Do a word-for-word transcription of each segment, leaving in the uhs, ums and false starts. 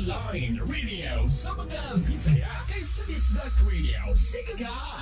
online radio sa mga Bisaya kay sa Bisdak Radio. Sika ka!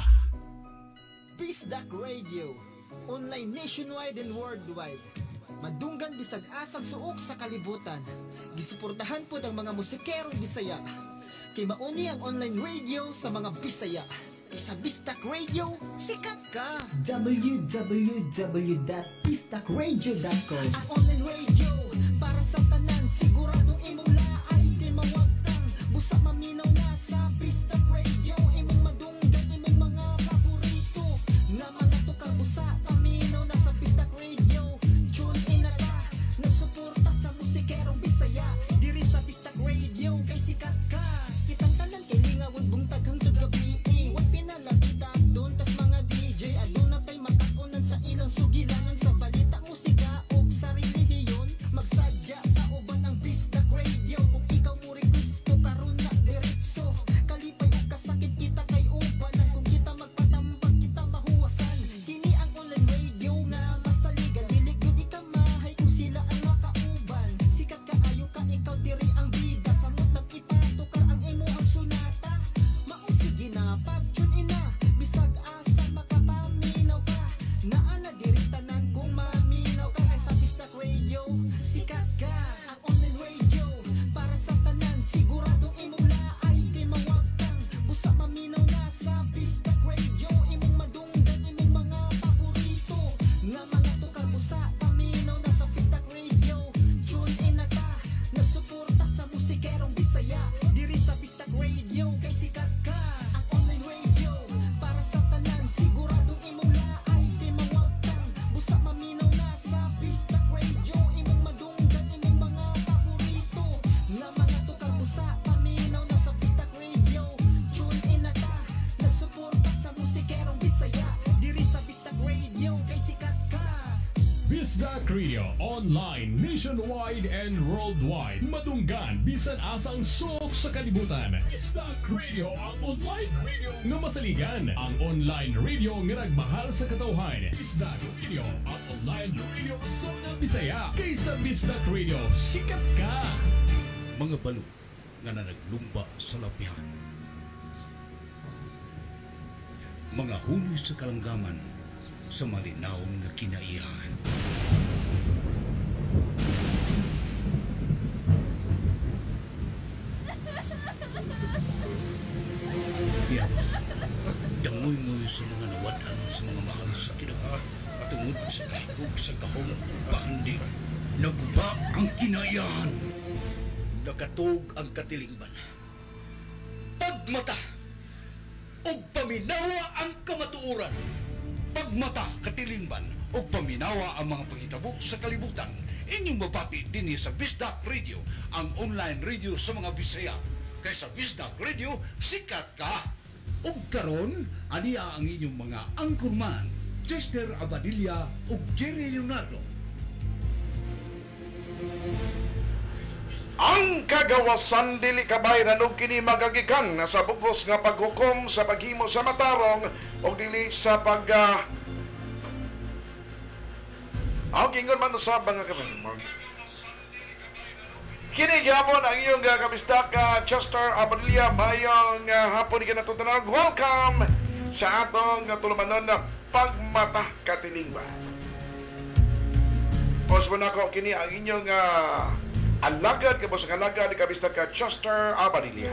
Bisdak Radio, online nationwide and worldwide. Madunggan bisag asang suok sa kalibutan. Gisuportahan po ng mga musikerong Bisaya. Kay mauni ang online radio sa mga Bisaya. Kay sa Bisdak Radio, sikat ka! w w w dot bisdak radio dot com. Ang online radio para sa tanan, siguradong imong laay di mawagtang. Busa maminaw na sa Bisdak Radio. Imong madunggan, imong mga paborito. Nga mga tukang busa, paminaw na sa Bisdak Radio. Tune in na ta, nagsuporta sa musikerong Bisaya. Diri sa Bisdak Radio, kay sikat ka. Kitang tanan kay lingawon bungtag hangtod gabi. Wag pinalakita doon, tas mga D J aduna pa'y makaunan sa ilang sugilanan sa balita, musika o sa relihiyon. Magsadya kauban ang Bisdak Radio. Kung ikaw mo requesto karon na diretso, kalipay o kasakit kita kay ubanan. Kung kita magpatambag kita mahuwasan. Kini ang online radio nga masaligan. Diligod ikamahay kung sila ang makauban. Sikat kaayo ka, ikaw diri ang bida. Samot nag-ipatukar ang imo ang sunata. Maong sige na pag-tune in na, bisag asa makapaminaw ka. Naana diri tanan kung maminaw ka. Ay sa Bisdak Radio, sikat ka. Ang online radio para sa tanan, siguradong imong laay di mawagtang. Busa maminaw na sa Bisdak Radio. Imong madunggan, imong mga paborito. Nga mga tukar busa, paminaw na sa Bisdak Radio. Tune in na ta, nagsuporta sa musikerong Bisaya. Diri sa Bisdak Radio, kay sikat ka. Ang online radio para sa tanan, siguradong imong laay di mawagtang. Busa maminaw na sa Bisdak Radio. Imong madunggan, imong mga paborito. Nga mga tukar busa, paminaw na sa Bisdak Radio. Tune in na ta, nagsuporta sa musikerong Bisaya. Diri sa Bisdak Radio, kay sikat ka. Bisdak Radio online nationwide and worldwide. Madunggan bisan asang suok sa kalibutan. Bisdak Radio ang online radio nga masaligan. Ang online radio nga nagmahal sa katawhan. Bisdak Radio ang online radio sa mga Bisaya. Kaysa Bisdak Radio, sikat ka! Mga balo nga na naglumba sa lapihan. Mga huli sa kalanggaman sa malinawang na kinaiyahan. Tiyaba, dangoy-ngoy sa mga nawadan sa mga mahal sa kinaba, tungod sa kahigog sa kahong bahandi, naguba ang kinaiyahan. Nakatog ang katilingban. Pagmata o paminawa ang kamatuuran. Pagmata, katilingban o paminawa ang mga panghitabo sa kalibutan. Inyong mabati din sa Bisdak Radio, ang online radio sa mga Bisaya. Kaysa Bisdak Radio, sikat ka! O karon, aniya ang inyong mga angkurman, Chester Abadilla o Jerry Leonardo. Ang kagawasan dili kabay na nung kini magagikan na sa bugos nga paghukom sa paghimo sa matarong o dili sa pag uh... ang kingon man sa mga kabay. Kini gyapon ang iyong uh, kabistak uh, Chester Abadilla. Mayong uh, hapon ka natutunan. Welcome sa atong uh, tulumanon na Pagmata Katilingban. Posbo na ko kini ang inyong uh, alagad ka po sa alagad ni kabistak ka Chester Abadilla.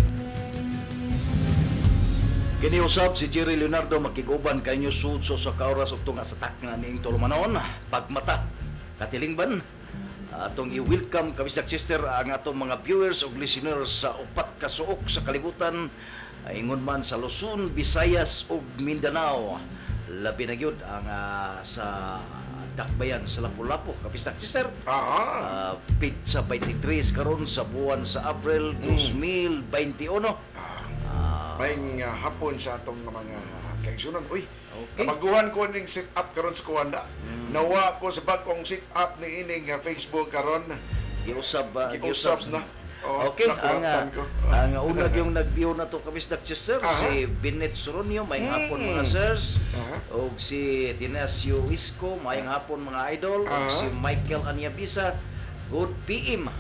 Kiniusap si Jerry Leonardo makiguban kanyo sudso sa kauras ug tunga sa takna ning tulumanon Pagmata Katilingban. Atong i-welcome kabistak sister ang atong mga viewers ug listeners sa upat ka suok sa kalibutan, ingon man sa Luzon, Visayas ug Mindanao. Labi na gyud ang uh, sa dakbayan sa Lapu-Lapu kabistak sister. Uh, Pizza twenty-three karon sa buwan sa April two thousand twenty-one. Ah, may uh, hapon sa atong mga kaigsunon. Uy, okay. Nabaguhan ko ning sit up karon sa kuwanda. Mm. Nawa ko sa bagong sit up ni ining uh, Facebook karon. Giusab uh, giusab na. Oh, okay, ang, uh, ko. ang unag yung nag-view na to kabistak sister, uh-huh. Si Binet Soronio, mayang hmm. hapon mga sirs, uh-huh. O si Tinasio Isco, mayang hapon mga idol, uh-huh. O si Michael Anyabisa, good P M,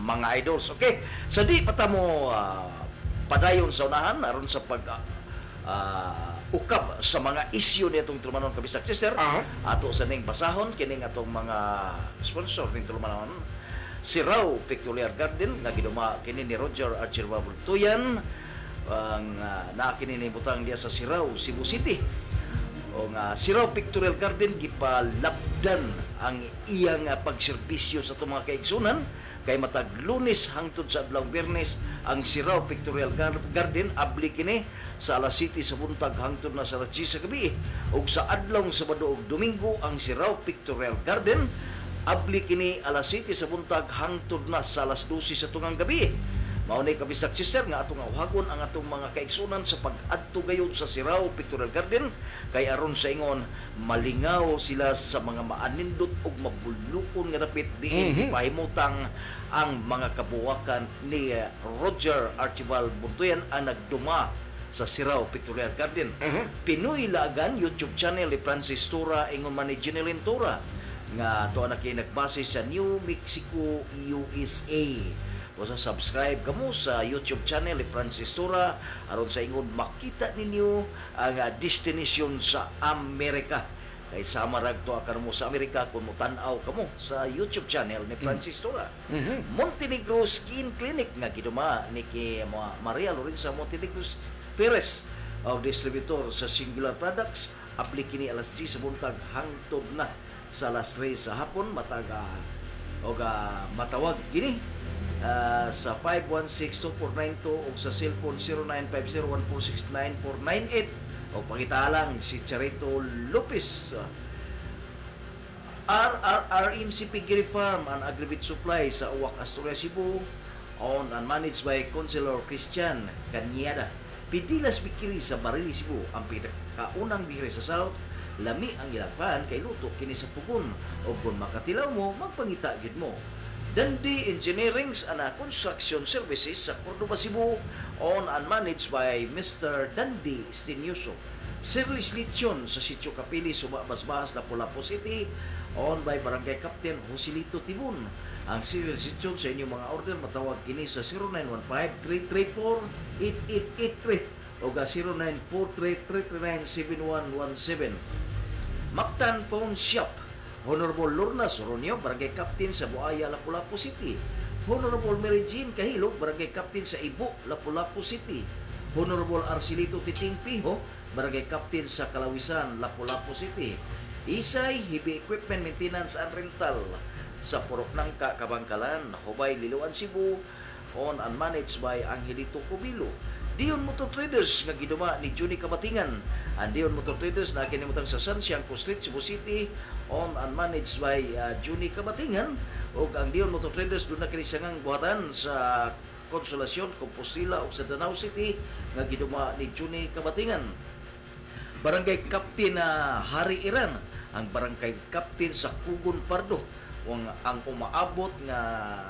mga idols. Okay, sa di pa ta mo ah, padayon sa unahan aron sa pag ah, ukab sa mga isyu nitong tulumanon kabisag sister. Aha. Ato sa ning basahon kining atong mga sponsor ning tulumanon. Si Raw Victorial Garden nga giduma kini ni Roger Archibald Tuyan ang uh, naa kini ni butang diya sa Siraw, Cebu City. O nga Siraw Pictorial Garden gipalapdan ang iyang uh, pagserbisyo sa itong mga kaigsunan kay matag Lunes hangtod sa adlaw Biyernes ang Siraw Pictorial Garden abli kini sa alas siyete sa buntag hangtod na sa alas diyes sa gabi ug sa adlaw Sabado ug Domingo ang Siraw Pictorial Garden abli kini alas siyete sa buntag hangtod na sa alas dose sa tungang gabi. Mao ni kabisag sister nga atong awhagon ang atong mga kaigsunan sa pag-adto gayud sa Siraw Pictorial Garden kay aron sa ingon malingaw sila sa mga maanindot ug mabulukon nga dapit diin mm-hmm. ipahimutang ang mga kabuwakan ni Roger Archibald Buntuyan ang nagduma sa Siraw Pictorial Garden. Uh-huh. Pinoy Lagan YouTube channel ni Francis Tura ingon man ni Jeneline Tura nga to na kay nagbase sa New Mexico, U S A. O sa subscribe kamo sa YouTube channel ni Francis Tura aron sa ingon makita ninyo ang uh, destination sa Amerika. Kay sama rag to akan mo sa Amerika kung mo tan-aw kamo sa YouTube channel ni Francis Tura. Mm-hmm. Montenegro Skin Clinic nga giduma ni kay Maria Lorenza Montenegro Ferres o distributor sa Singular Products. Apli kini alas diyes sa buntag hangtod na sa alas tres sa hapon mataga o ga matawag kini Uh, sa five one six two four nine two o sa cellphone zero nine five zero one four six nine four nine eight o pangita lang si Charito Lopez. uh, R R R M C Piggery Farm and Agribit Supply sa Uwak, Asturias, Cebu, owned and managed by Councilor Christian Cañada. Pidilas Bikiri sa Barili, Cebu, ang pinakaunang bikiri sa South. Lami ang ilagpan kay luto kini sa pugon o kung makatilaw mo magpangita gid mo. Dandi Engineering and Construction Services sa Cordoba, Cebu, owned and managed by Mister Dandi Stinioso. Service Lityon sa Sitio Kapili, Suba, Basbas, Lapu-Lapu City, owned by Barangay Captain Joselito Tibon. Ang service Lityon sa inyong mga order matawag kini sa zero nine one five three three four eight eight eight three o ga zero nine four three three three nine seven one one seven. Mactan Phone Shop, Honorable Lorna Soronio, Barangay Captain sa Buaya, Lapu-Lapu City. Honorable Mary Jean Kahilog, Barangay Captain sa Ibo, Lapu-Lapu City. Honorable Arcelito Titing Piho, Barangay Captain sa Kalawisan, Lapu-Lapu City. Isay Heavy Equipment Maintenance and Rental sa Purok Nangka, Kabangkalan, Hubay, Liloan, Cebu, owned and managed by Angelito Cubilo. Dion Motor Traders nga giduma ni Juni Kabatingan. Ang Dion Motor Traders na kinimutang sa San Siangco Street, Cebu City, owned and managed by uh, Juni Kabatingan. O ang Dion Motor Traders doon na kinisangang buhatan sa Consolacion, Compostela o sa Danau City nga giduma ni Juni Kabatingan. Barangay Captain na uh, Hari Iran, ang Barangay Captain sa Kugon Pardo, ang, ang umaabot nga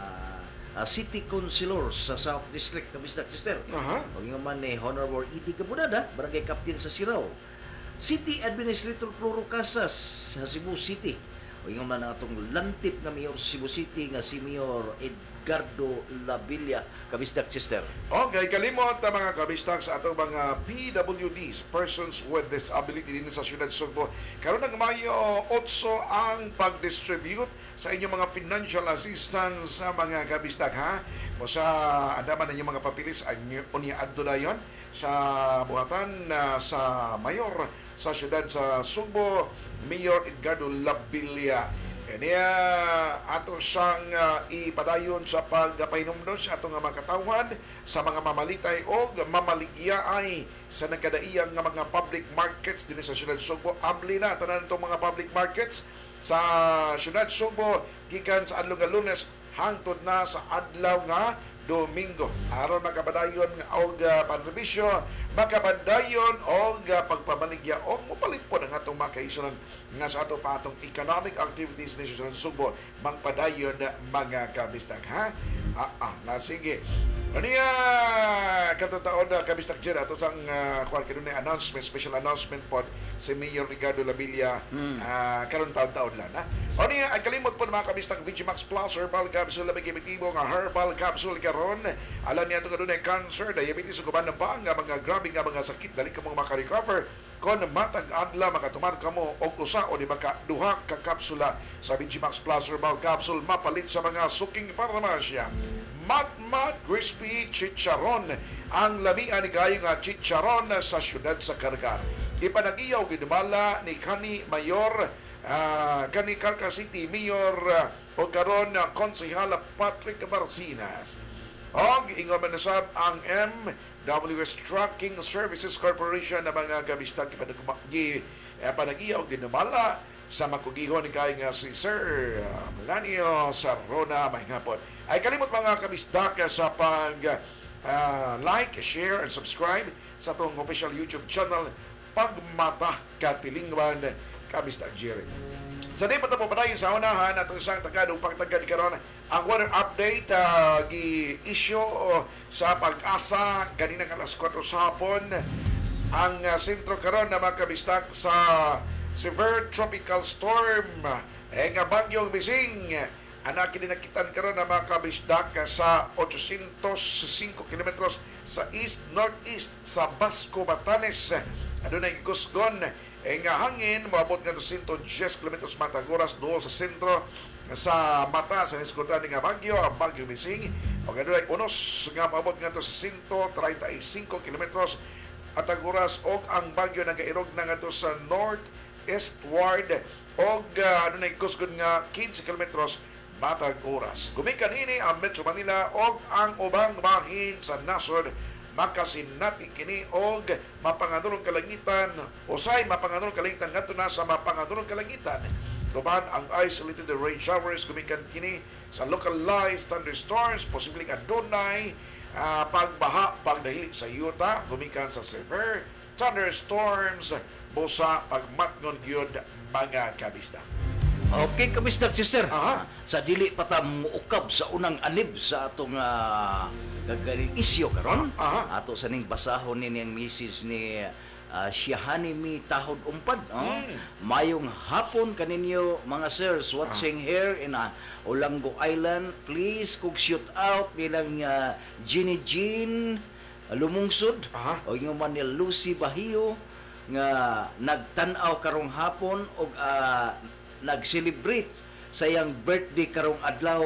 Uh, City Councilor sa South District Kabisdak Sister. Uh-huh. O yung man ni Honorable Edie Cabudada, Barangay Captain sa Siraw. City Administrator Floro Casas sa Cebu City. O yung man atong lantip na mayor sa Cebu City nga si Mayor Edgardo Labilla, Kabisdak Sister. Okay, kalimot ang mga kabistak sa atong mga P W Ds, Persons with Disability din sa Siyudad Sugbo. Karon ng Mayo eight ang pag-distribute sa inyong mga financial assistance sa mga kabistak, ha? O sa andaman na inyong mga papilis, unya adto dayon sa buhatan uh, sa Mayor sa Siyudad sa Sugbo, Mayor Edgardo Labilla. Kaya ato siyang uh, ipadayon sa pagpahinumdon sa atong mga katawhan sa mga mamalitay o mamaligyaay sa nagkadaiyang nga mga public markets din sa Siyudad Sugbo. Amli na tanan itong mga public markets sa Siyudad Sugbo gikan sa adlaw nga Lunes hangtod na sa adlaw nga Domingo. Aron makapadayon og uh, panrebisyo, makapadayon og uh, pagpamaligya og mopalit po ng atong makaisunan nga sa ato pa atong economic activities ni Siyudad Sugbo magpadayon mga kabistag, ha? Ah, ah, na sige. Ano niya, katataon na kami stakjer ato sang uh, kuhan karon ni announcement, special announcement pod si Mayor Ricardo Labilla mm. uh, karon taon-taon lang. Ha? Ano niya, ay kalimot po mga kami stak Vigimax Plus Herbal Capsule na may kimitibo nga Herbal Capsule karon. Alam niya ito karon ay cancer, diabetes, ugaban ng pang, nga mga grabe nga mga sakit, dali ka mga makarecover. Kung matag adla makatumar ka mo og usa o di ba ka duha ka kapsula sa Vigimax Plus Herbal Capsule mapalit sa mga suking parmasya. Matmat Crispy Chicharon ang lamian ni kayo nga chicharon sa syudad sa Karkar. Ipanagiyaw ginumala ni Kani Mayor uh, Kani Karkar City Mayor uh, o karon uh, Konsehala Patrick Barcinas. Og ingon man nasab ang M W S Trucking Services Corporation na mga gabistag ipanagiyaw ginumala sa makugihon ni kay nga si Sir uh, Melanio Sarona mahingapon. Ay kalimot mga kabisdak sa pag uh, like, share, and subscribe sa itong official YouTube channel Pagmata Katilingban Kabisdak Jerry. Sa di pa ito po padayon sa unahan at isang tagadong pagtagad karon ang weather update uh, gi-issue uh, sa Pag-asa ganina ng alas kwatro sa hapon ang uh, sentro karon na mga kabisdak sa severe tropical storm eh nga bagyong Bising anak kinakitan karon na mga kabisdak sa eight hundred five kilometros sa east-northeast sa Basco, Batanes. Adunay gigusgon eh nga hangin moabot nga two hundred ten kilometros matag oras duol sa sentro sa mata sa nisgutan nga bagyo ang bagyo Bising. O adunay unos nga moabot nga to sa one hundred thirty-five kilometros atag oras og ang bagyo nagairog na nga to sa north eastward og uh, ano na kusgon nga fifteen kilometros matag oras. Gumikan ini ang Metro Manila og ang ubang bahin sa nasod makasinati kini og mapanganulong kalangitan usay mapanganulong kalangitan ngadto na sa mapanganulong kalangitan. Tuban ang isolated rain showers gumikan kini sa localized thunderstorms posible adunay uh, pagbaha pagdahili sa yuta gumikan sa severe thunderstorms busa pagmatngon gyud mga kabista. Okay, kabista sister. Aha. Sa dili pa ta muukab sa unang anib sa atong uh, gagaling isyo karon. Aha. Ato sa ning basahon ni niyang misis ni uh, Shihani mi Tahod Umpad. Oh. Mm. Mayong hapon kaninyo mga sirs watching ah. here in uh, Olango Island. Please kog shoot out nilang uh, Ginny Jean uh, Lumungsod. Aha. O yung man ni Lucy Bahio nga nagtan-aw karong hapon og uh, nag-celebrate sa iyang birthday karong adlaw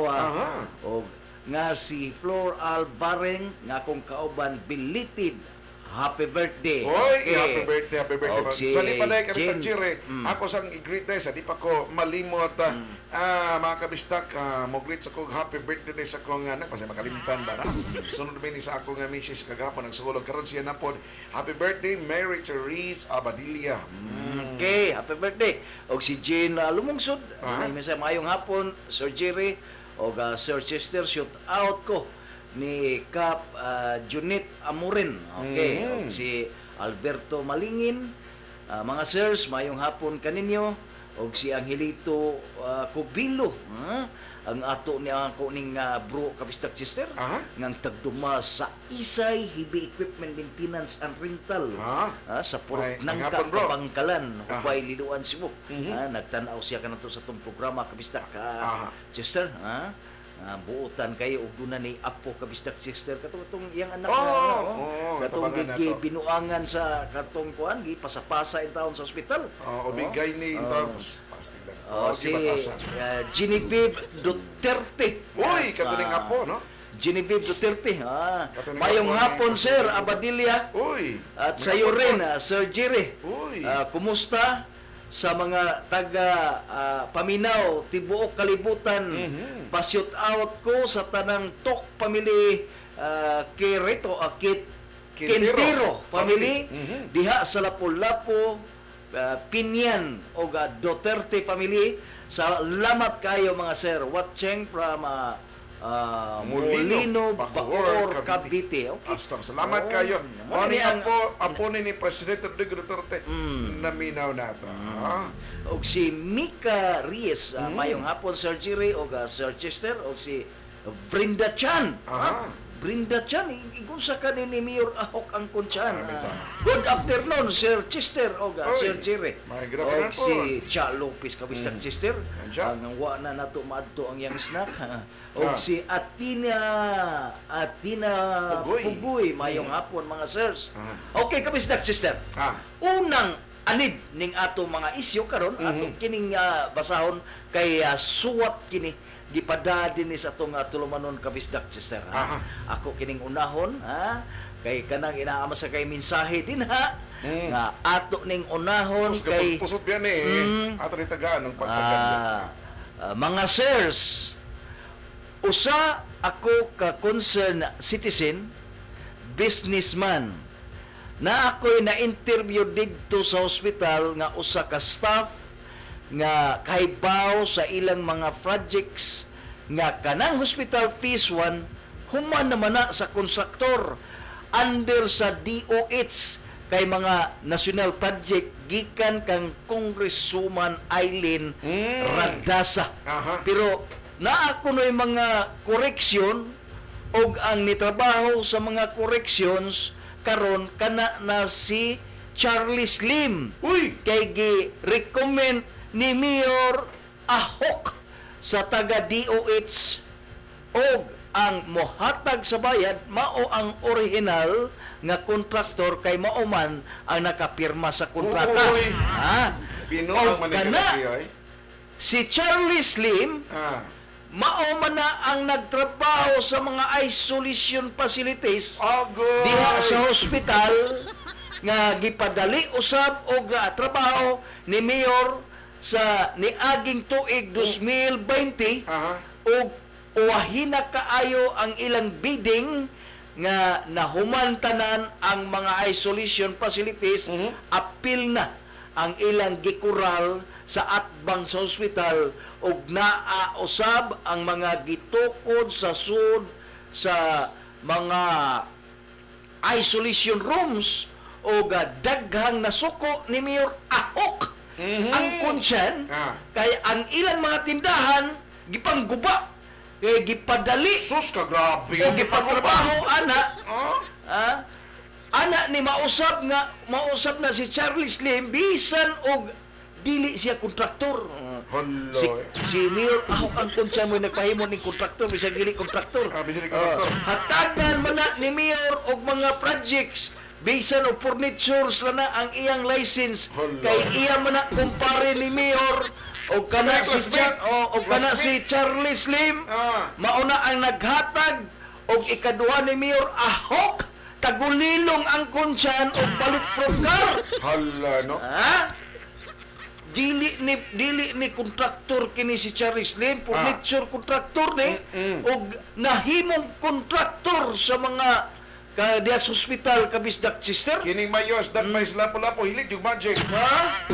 og nga si Flor Albareng nga akong kauban belated happy birthday. Oy, okay. happy birthday, happy birthday. Si sa di pa kami sa Jen, Chire, mm. ako sang i-greet sa di pa ko malimot mm. ah, mga kabistak, ah, mo greet sa kong happy birthday sa kong anak kasi makalimutan ba na. Sunod ba ni sa ako nga misis kagapon ang sulog karon siya na pod. Happy birthday Mary Therese Abadilla. Mm. Okay, happy birthday. Og si Jane uh, Lumungsod, uh-huh. May sa mayong hapon, Sir Jerry og uh, Sir Chester, shout out ko ni Kap uh, Junit Amurin. Okay, mm. si Alberto Malingin, uh, mga sirs, mayong hapon kaninyo, og si Angelito uh, Cubilo, uh, ang ato niya ako ning uh, bro kabistak sister, uh-huh. ngang tagduma sa Isay Heavy Equipment Maintenance and Rental, uh-huh. uh, sa Purok Ay, Nangka, Pabangkalan, uh-huh. Hubay, Liloan, Cebu. Uh-huh. Uh, nagtanaw siya kanato sa itong programa kabistak uh, uh-huh. sister, ha? Uh, Uh, buutan kayo og duna ni Apo kabistak sister katong itong iyang anak oh, na oh, oh, katong gi binuangan sa katong kuan gi pasapasa in taon sa ospital. Oh, obigay ni in taon pasting lang. Oh, si uh, Genevieve Duterte. Uy, katuling uh, Apo, no? Genevieve Duterte. Ah, mayong hapon sir Abadilla. Uy. At sa iyo rin uh, Sir Jerry. Uy. Uh, kumusta sa mga taga uh, Paminaw, tibuok kalibutan, mm-hmm. pa-shoot out ko sa tanang Tok family uh, Quirito, uh, Kit, Quintero, Quintero family, mm-hmm. diha sa Lapu-Lapu, uh, Pinyan o uh, Duterte family. Salamat kayo mga sir, watching from uh, Uh, Molino, Bacoor, Cavite. Okay. Hasta, salamat oh, kayo. O ni Apo, Apo ni ni Presidente Rodrigo Duterte, mm. naminaw na ito. Mm. O si Mika Reyes, uh, mm. mayong hapon Sir Jerry, o uh, Sir Chester, o si Vrinda Chan. Ah. Brenda Chan, igunsa ka ni Mayor Ahok ang kunsyan. Ah, bitaw. Good afternoon, Sir Chester, o ga, Oy. Sir Jerry. May good afternoon Og po. si Cha Lopez, kabistag sister. Andiyan. Ang wa na nato maadto ang yang snack. O Ah. si Atina, Atina Pugoy. Pugoy, mayong hapon mga sirs. Ah. Okay, kabistag sister. Ah. Unang anib ning ato mga isyu karon, atong kining ah, basahon kay ah, suwat kini gipada dinhi sa atong uh, tulumanon kabisdak sister. Ha? Aha. Ako kining unahon ha kay kanang inaama sa kay mensahe din ha Mm. nga ato ning unahon Sus, kay kapus-pusot yan eh. Mm. Ato rin tagaan ng pagpaganda. ah, ah, mga sirs, usa ako ka concerned citizen, businessman, na ako'y na-interview dito sa hospital nga usa ka staff nga kahibaw sa ilang mga projects nga kanang hospital phase one human naman na sa kontraktor under sa D O H kay mga national project gikan kang Congresswoman Eileen Mm. Radasa. Aha. Pero naa kuno'y mga correction og ang nitrabaho sa mga corrections karon kana na si Charlie Slim. Uy! Kay gi-recommend ni Mayor Ahok sa taga D O H og ang mohatag sa bayad mao ang original nga kontraktor kay mao man ang nakapirma sa kontrata. Uy! Ha? Pino Og ang kana manigay. si Charlie Slim Ah. mao man na ang nagtrabaho sa mga isolation facilities Agoy! diha sa hospital nga gipadali usab og uh, trabaho ni Mayor sa niaging tuig twenty twenty Aha. og uwahina kaayo ang ilang bidding nga nahumantanan ang mga isolation facilities. Mhm. Apil na ang ilang gikural sa atbang sa hospital og naa usab ang mga gitukod sa sud sa mga isolation rooms o daghang nasuko ni Mayor Ahok ang kunsyan Ah. kay ang ilang mga tindahan gipangguba kay gipadali Sus ka grabe. o gipagtrabaho ana Ah? ah, ana ni mausab nga mausab na si Charlie Slim bisan og dili siya kontraktor. Hala. Si, si Mayor Ahok ang kunsyan mo nagpahimo ning kontraktor bisan dili kontraktor. Ah, bisan dili kontraktor. Ah, hatagan man na ni Mayor og mga projects bisan og furnitures na ang iyang license. Hala. Kay iya man na kumpare ni Mayor og kana Kaya si classmate. Char o og kana si Classmate. Charlie Slim. Ah. Mauna ang naghatag og ikaduha ni Mayor Ahok tagulilong ang kunsyan og balik from car. Hala, no? Ha? Dili ni dili ni kontraktor kini si Charlie Slim, furniture kontraktor ni og nahimong kontraktor sa mga ka dias hospital kabisdak sister. Kining mayos, dat may lapo-lapo, hilig yung magic. Ha?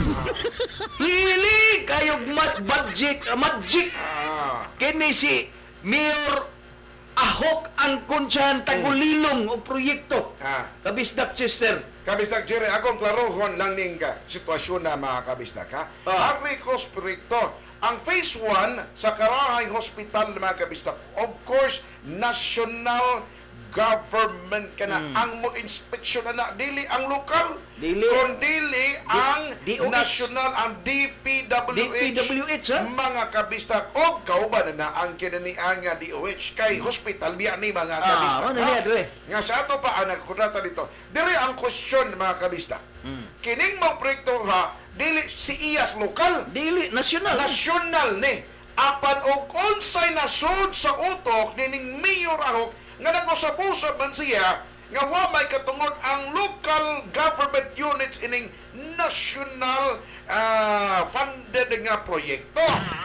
Hili kayog mat budget, uh, magic. Ah. Kini si Mayor Ahok ang kunsyan tagulilong o proyekto. Ah. Kabisdak sister. Kabistak Jerry, akong klarohon lang ning ka sitwasyon na mga kabistak ha. Ah. Harry Cospirito, ang phase one sa Karahay Hospital mga kabistak, of course, national government ka na. Ang mo inspection na na, dili ang lokal, Dili. kundili ang D O H. national, ang D P W H. D P W H, ha? Mga kabistak, o kauban na na ang kinaniang nga D O H kay hospital biya ni mga kabistak. ano ha? niya, Dre? Nga sa ato pa ang nagkontrata dito. Diri ang question mga kabista. Kining mga proyekto ha, dili si iyas lokal, Dili nasyonal. nasyonal ni. Apan og unsay nasud sa utok nining Mayor Ahok nga nag-usap-usap man siya nga wa may katungod ang local government units ining national ah, funded nga proyekto.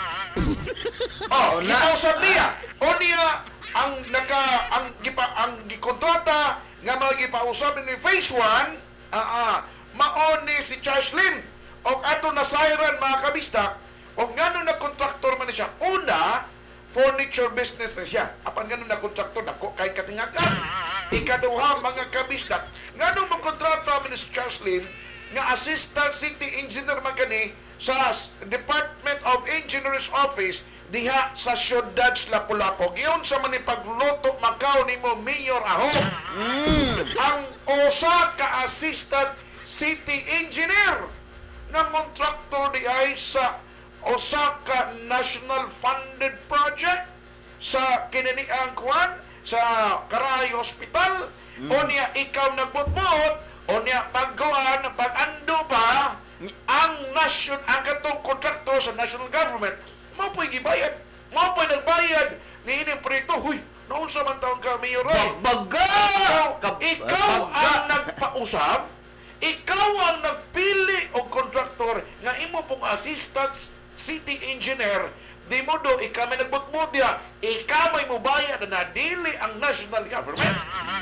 Oh, na. gikausap niya. O niya ang naka ang gipa ang gikontrata nga mga gipausap ni phase one, ah ah, mao ni si Charles Lim. Og ato na siren mga kabista, og ngano na kontraktor man siya. Una, furniture business na siya. Apan ngano na kontraktor dako kay katingagan. Ikaduha mga kabista, ngano mo kontrata man ni si Charles Lim nga assistant city engineer man kani sa Department of Engineers Office diha sa syudad sa Lapu-Lapu. Giyon sa manipagluto Macau nimo Mayor Ahok. Mm. Ang usa ka assistant city engineer ng kontraktor di ay sa usa ka national funded project sa kinaniang kuan sa Karahay Hospital. Mm. O niya ikaw nagbutbot o niya pagkuan pag-ando pa ang nation ang katong kontraktor sa national government mo po'y gibayad, mo po'y nagbayad ni ining proyekto. Huy, noon sa man taon ka, Mayor Ray. Baga! Ikaw, ikaw ang nagpausap, ikaw ang nagpili o kontraktor nga imo pong assistant city engineer. Di mo do, ikaw may nagbutbudya, ikaw may mubayad na dili ang national government.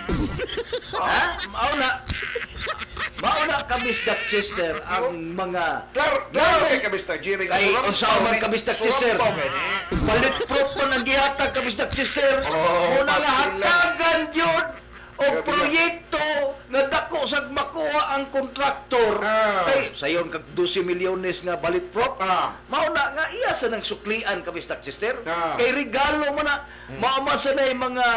Ha? Mauna. Mauna kabisdak Chester ang mga Klaro, klaro kay kabistak Jerry. kay unsa man kabisdak Chester. Palit proof man ang gihatag kabisdak Chester. Oh, Muna nga pasila. hatagan yun o Grabe na. proyekto nga dako sa makuha ang kontraktor. Ah. Kay sayon kag twelve milyones nga balit proof. Ah. Mauna nga iya sa nang suklian kabisdak Chester. Ah. Kay regalo mo na maama sa na yung mga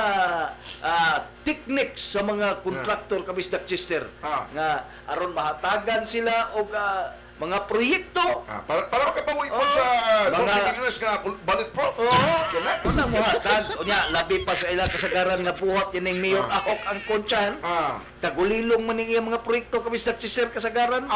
ah, techniques sa mga kontraktor kabisdak Chester. Ah. Nga aron mahatagan sila og ah, mga proyekto. Ah, para para makapawi po Oh, sa mga- twelve milyones nga bulletproof. Oo. Kailan? Ano mo hatag? O niya, labi pa sa ilang kasagaran nga buhat yan ng Mayor Ahok ang kontsahan. Ah. Tagulilong man yung mga proyekto kabisdak si Sir kasagaran.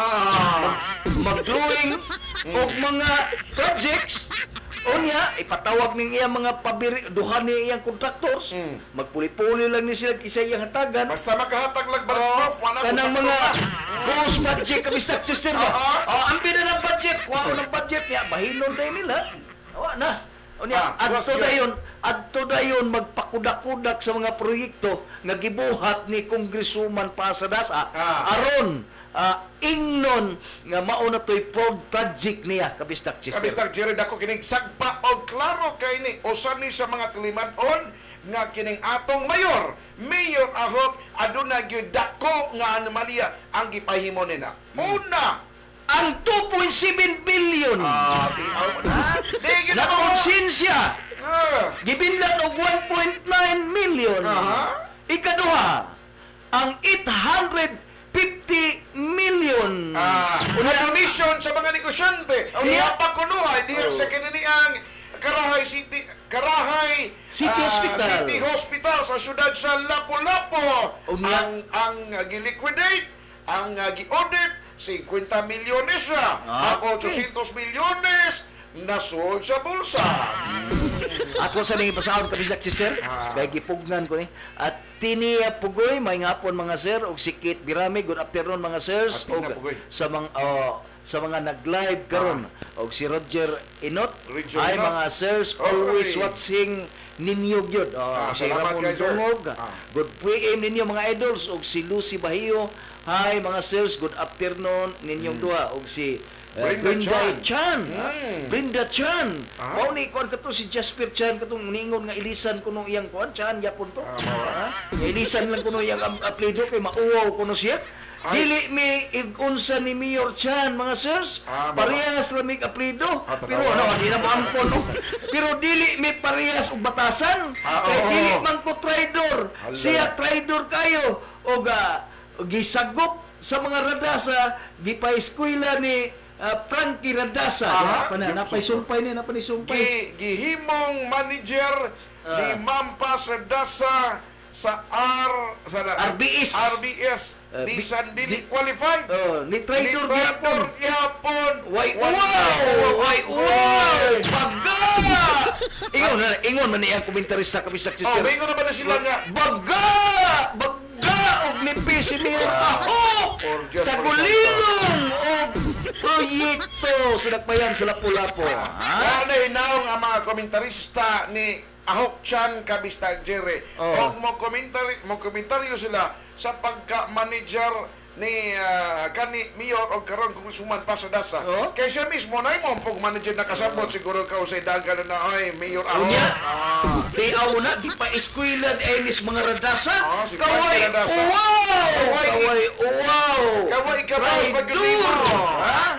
Ah. Mag-drawing o mga projects. O niya, ipatawag ng iyang mga pabiri, duha ni iyang contractors. Mm. Magpuli-puli lang ni sila kisa iyang hatagan. Basta makahatag lang bulletproof, wala Kanang ko mga takot. ghost budget kabisdak sister ba? Aha. Oh, ang bida ng budget, kuha ng budget niya, bahinon na nila. Awa na. O niya, Ah, adto was dayon, adto dayon magpakudak-kudak sa mga proyekto nga gibuhat ni Congresswoman Pasadasa. Ah. Aron ah, ingnon nga mao na toy pro- project niya kabisdak sister. Kabistak Jerry dako kining sagpa o klaro kay ni usa ni sa mga kalimad-on nga kining atong mayor Mayor Ahok aduna gyud dako nga anomalya ang gipahimo nila. Una, Ang two point seven billion ah, di aw mo na. Di gyud na mo. konsensya Ah. gibinlan og one point nine million. Aha. Ikaduha, ang eight hundred fifty million. Ah, una donation sa mga negosyante. Oh, Diha yeah. pa kunuhay diha Oh. sa kinaniang Karahay City Karahay City ah, Hospital. City Hospital sa syudad sa Lapu-Lapu. Oh, yeah. Ang ang uh, gi-liquidate, ang uh, gi-audit fifty milyones na. Ah, Ang okay. eight hundred milyones nasuod sa bulsa. Ako sa nang ipasahod kabisdak si sir, Ah. kay gipugnan ko ni. At tiniya pugoy may hapon mga sir og sikit birami good afternoon mga sirs At tiniya og pugoy. sa mga oh, sa mga nag-live karon og si Roger Inot. Roger Ay Inot. mga sirs Oy. always watching ninyo gyud. Oh, Ah, si salamat Ramon kay sir. Dungog. Ah. Good P M ninyo mga idols og si Lucy Bahio. Hi mga sirs, good afternoon ninyong duha og si uh, Hmm. Brenda Brenda Chan. Chan. Ah, Mm. Brenda Chan. Ah. Mao ni kuan kato si Jasper Chan katong ningon nga ilisan kuno iyang kuan Chan yapon to. Ah, mao. Ha? Nga ilisan lang kuno iyang am- apelyido kay mauwaw kuno siya. Ay. Dili mi igunsa ni Mayor Chan mga sirs. Ah, mao. Parehas ra mi apelyido. Ah, Pero tanawa. ano, di na maampon no. Pero dili mi parehas og batasan. Ah, Kay oo. dili man ko traidor. Hala. Siya traidor kayo og ah, gisagop sa mga radasa gipa-eskwela ni ah, Frankie Radasa. Aha. Di na napay sumpay ni napay sumpay. Gi, gihimong manager ni Ah. Mampas Redasa sa R sa R B S. R B S Uh, bi- bisan dili di- qualified. Oh, ni traidor Ni gyapon. traidor gyapon. Why Wala- wow! Why Wow! wow! Baga! Ingon na, ingon man niya komentarista kabisdak Oh, sister. mingo na ba na sila nga? Baga! Baga! Og nipi si Mayor Ahok! Or just for Tagulilong! Og proyekto sa nagpayan sa Lapu-Lapu. Ha? Ano inaw nga mga komentarista ni Ahok Chan Kabistag Jerry. Oh. O mo komentary mo komentaryo sila sa pagka-manager ni ah, kani Mayor o karon Congresswoman Pasadasa. Oh. Kay siya mismo na mo pag manager nakasabot siguro ka usay dagan na ay Mayor Ahok. Unya, Ah. di na, di pa eskwela enis mga radasa. Oh, si Kaway, Frankie Radasa. wow! Kaway, Kaway, wow! Kaway, kabaos, Traidor! pagkalibo. Ha?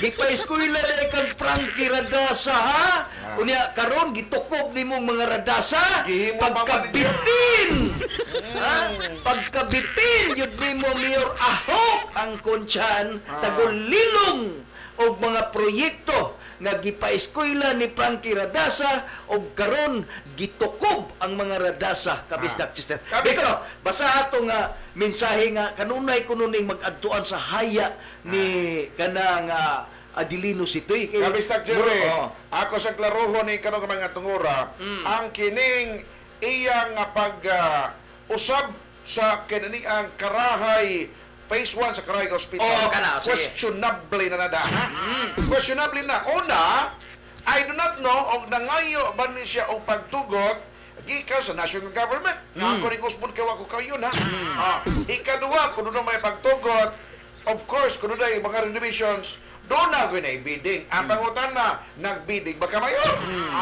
Gipa-eskwela na kang Frankie Radasa, ha? Unya, karon gitukob ni mong mga Radasa, Gihimo pa man pagkabitin! ha? Pagkabitin, yun ni mo Mayor Ahok ang kunsyan, tagulilong og mga proyekto nga gipa-eskwela ni Frankie Radasa og karon gitukob ang mga Radasa kabisdak sister. Kabisdak. Pero basa ato nga mensahe nga kanunay kuno ning mag-adtuan sa haya ni kanang uh, Adelino Sitoy. Kay- Kabistak Jerry, Oo. ako sa klaroho ni kanong mga tungura, ang kining iyang nga pag ah, usab sa kinani ang Karahay Phase one sa Karahay Hospital. Oo, kana, sige. Questionable na nada. ha? Questionable na. Una, I do not know og nangayo ba ni siya og pagtugot gikan sa national government. Nga ako rin usbon kayo ako kayo na. Ah, ikaduwa, kung doon may pagtugot, of course, kung doon mga renovations, doon na gawin na bidding. Ang pangutan na, nagbidding baka mayor.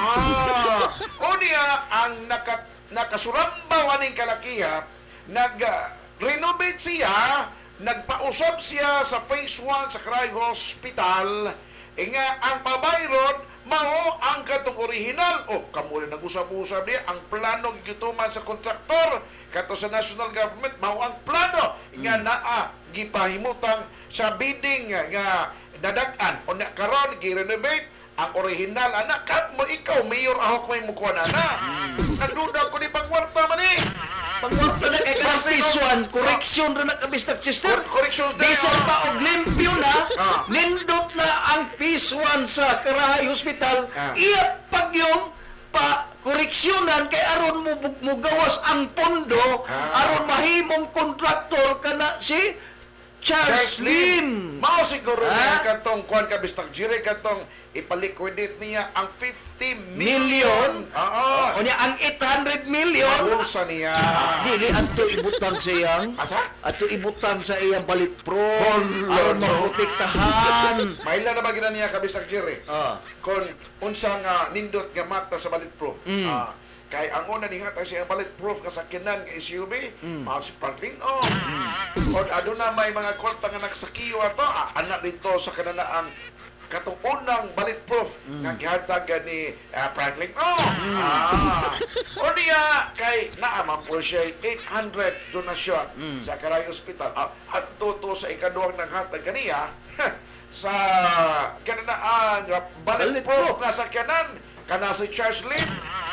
Ah, o niya, ang naka, nakasurambaw aning kalakiha, nag-renovate siya, nagpausap siya sa phase one sa Karahay Hospital, e nga ang pabayron mao ang katong original. O, kamo rin nag-usap-usap niya, ang plano gituman sa kontraktor kato sa national government, mao ang plano nga naa gipahimutang sa bidding nga dadag-an o na karon gi-renovate ang original. Anak kat mo ikaw Mayor Ahok may mukuha na na. Nagduda ko ni pangwarta man eh. Pangwarta na kay kanang pisuan, koreksyon ra na kabisdak sister. Cor- corrections na Bisan yun. pa og limpyo na, Ah. nindot na ang pisuan sa Karahay Hospital. Ah. Iya pagyong pa koreksyonan kay aron mo mo gawas ang pondo, Ah. aron mahimong kontraktor kana si Charles, Lim. Mao siguro Ha? niya katong kuan ka bistak jire katong ipaliquidate niya ang fifty Million? million. Oo. O niya ang eight hundred million. Bulsa niya. Dili adto ibutang sa iyang. Asa? Ato ibutang sa iyang balitpro Kolo, aron no? maprotektahan. Maila na ba gina niya ka bistak jire? Ah. Kon unsa nga nindot nga mata sa bulletproof. Mm. Ah, kay ang una ni hatag siya bulletproof nga sakyanan nga S U V, Mm. mao si Franklin oh. Kon aduna may mga kwarta nga nagsakiyo ato, ah, anak dito sa kananaang katong unang bulletproof Mm. nga gihatag ni ah, Franklin oh. Ah. O niya kay naa man po siya eight hundred donasyon Mm. sa Karahay Hospital. Ah, at to sa ikaduhang naghatag kaniya sa kananaang ah, bulletproof nga sakyanan kana si Charles Lim.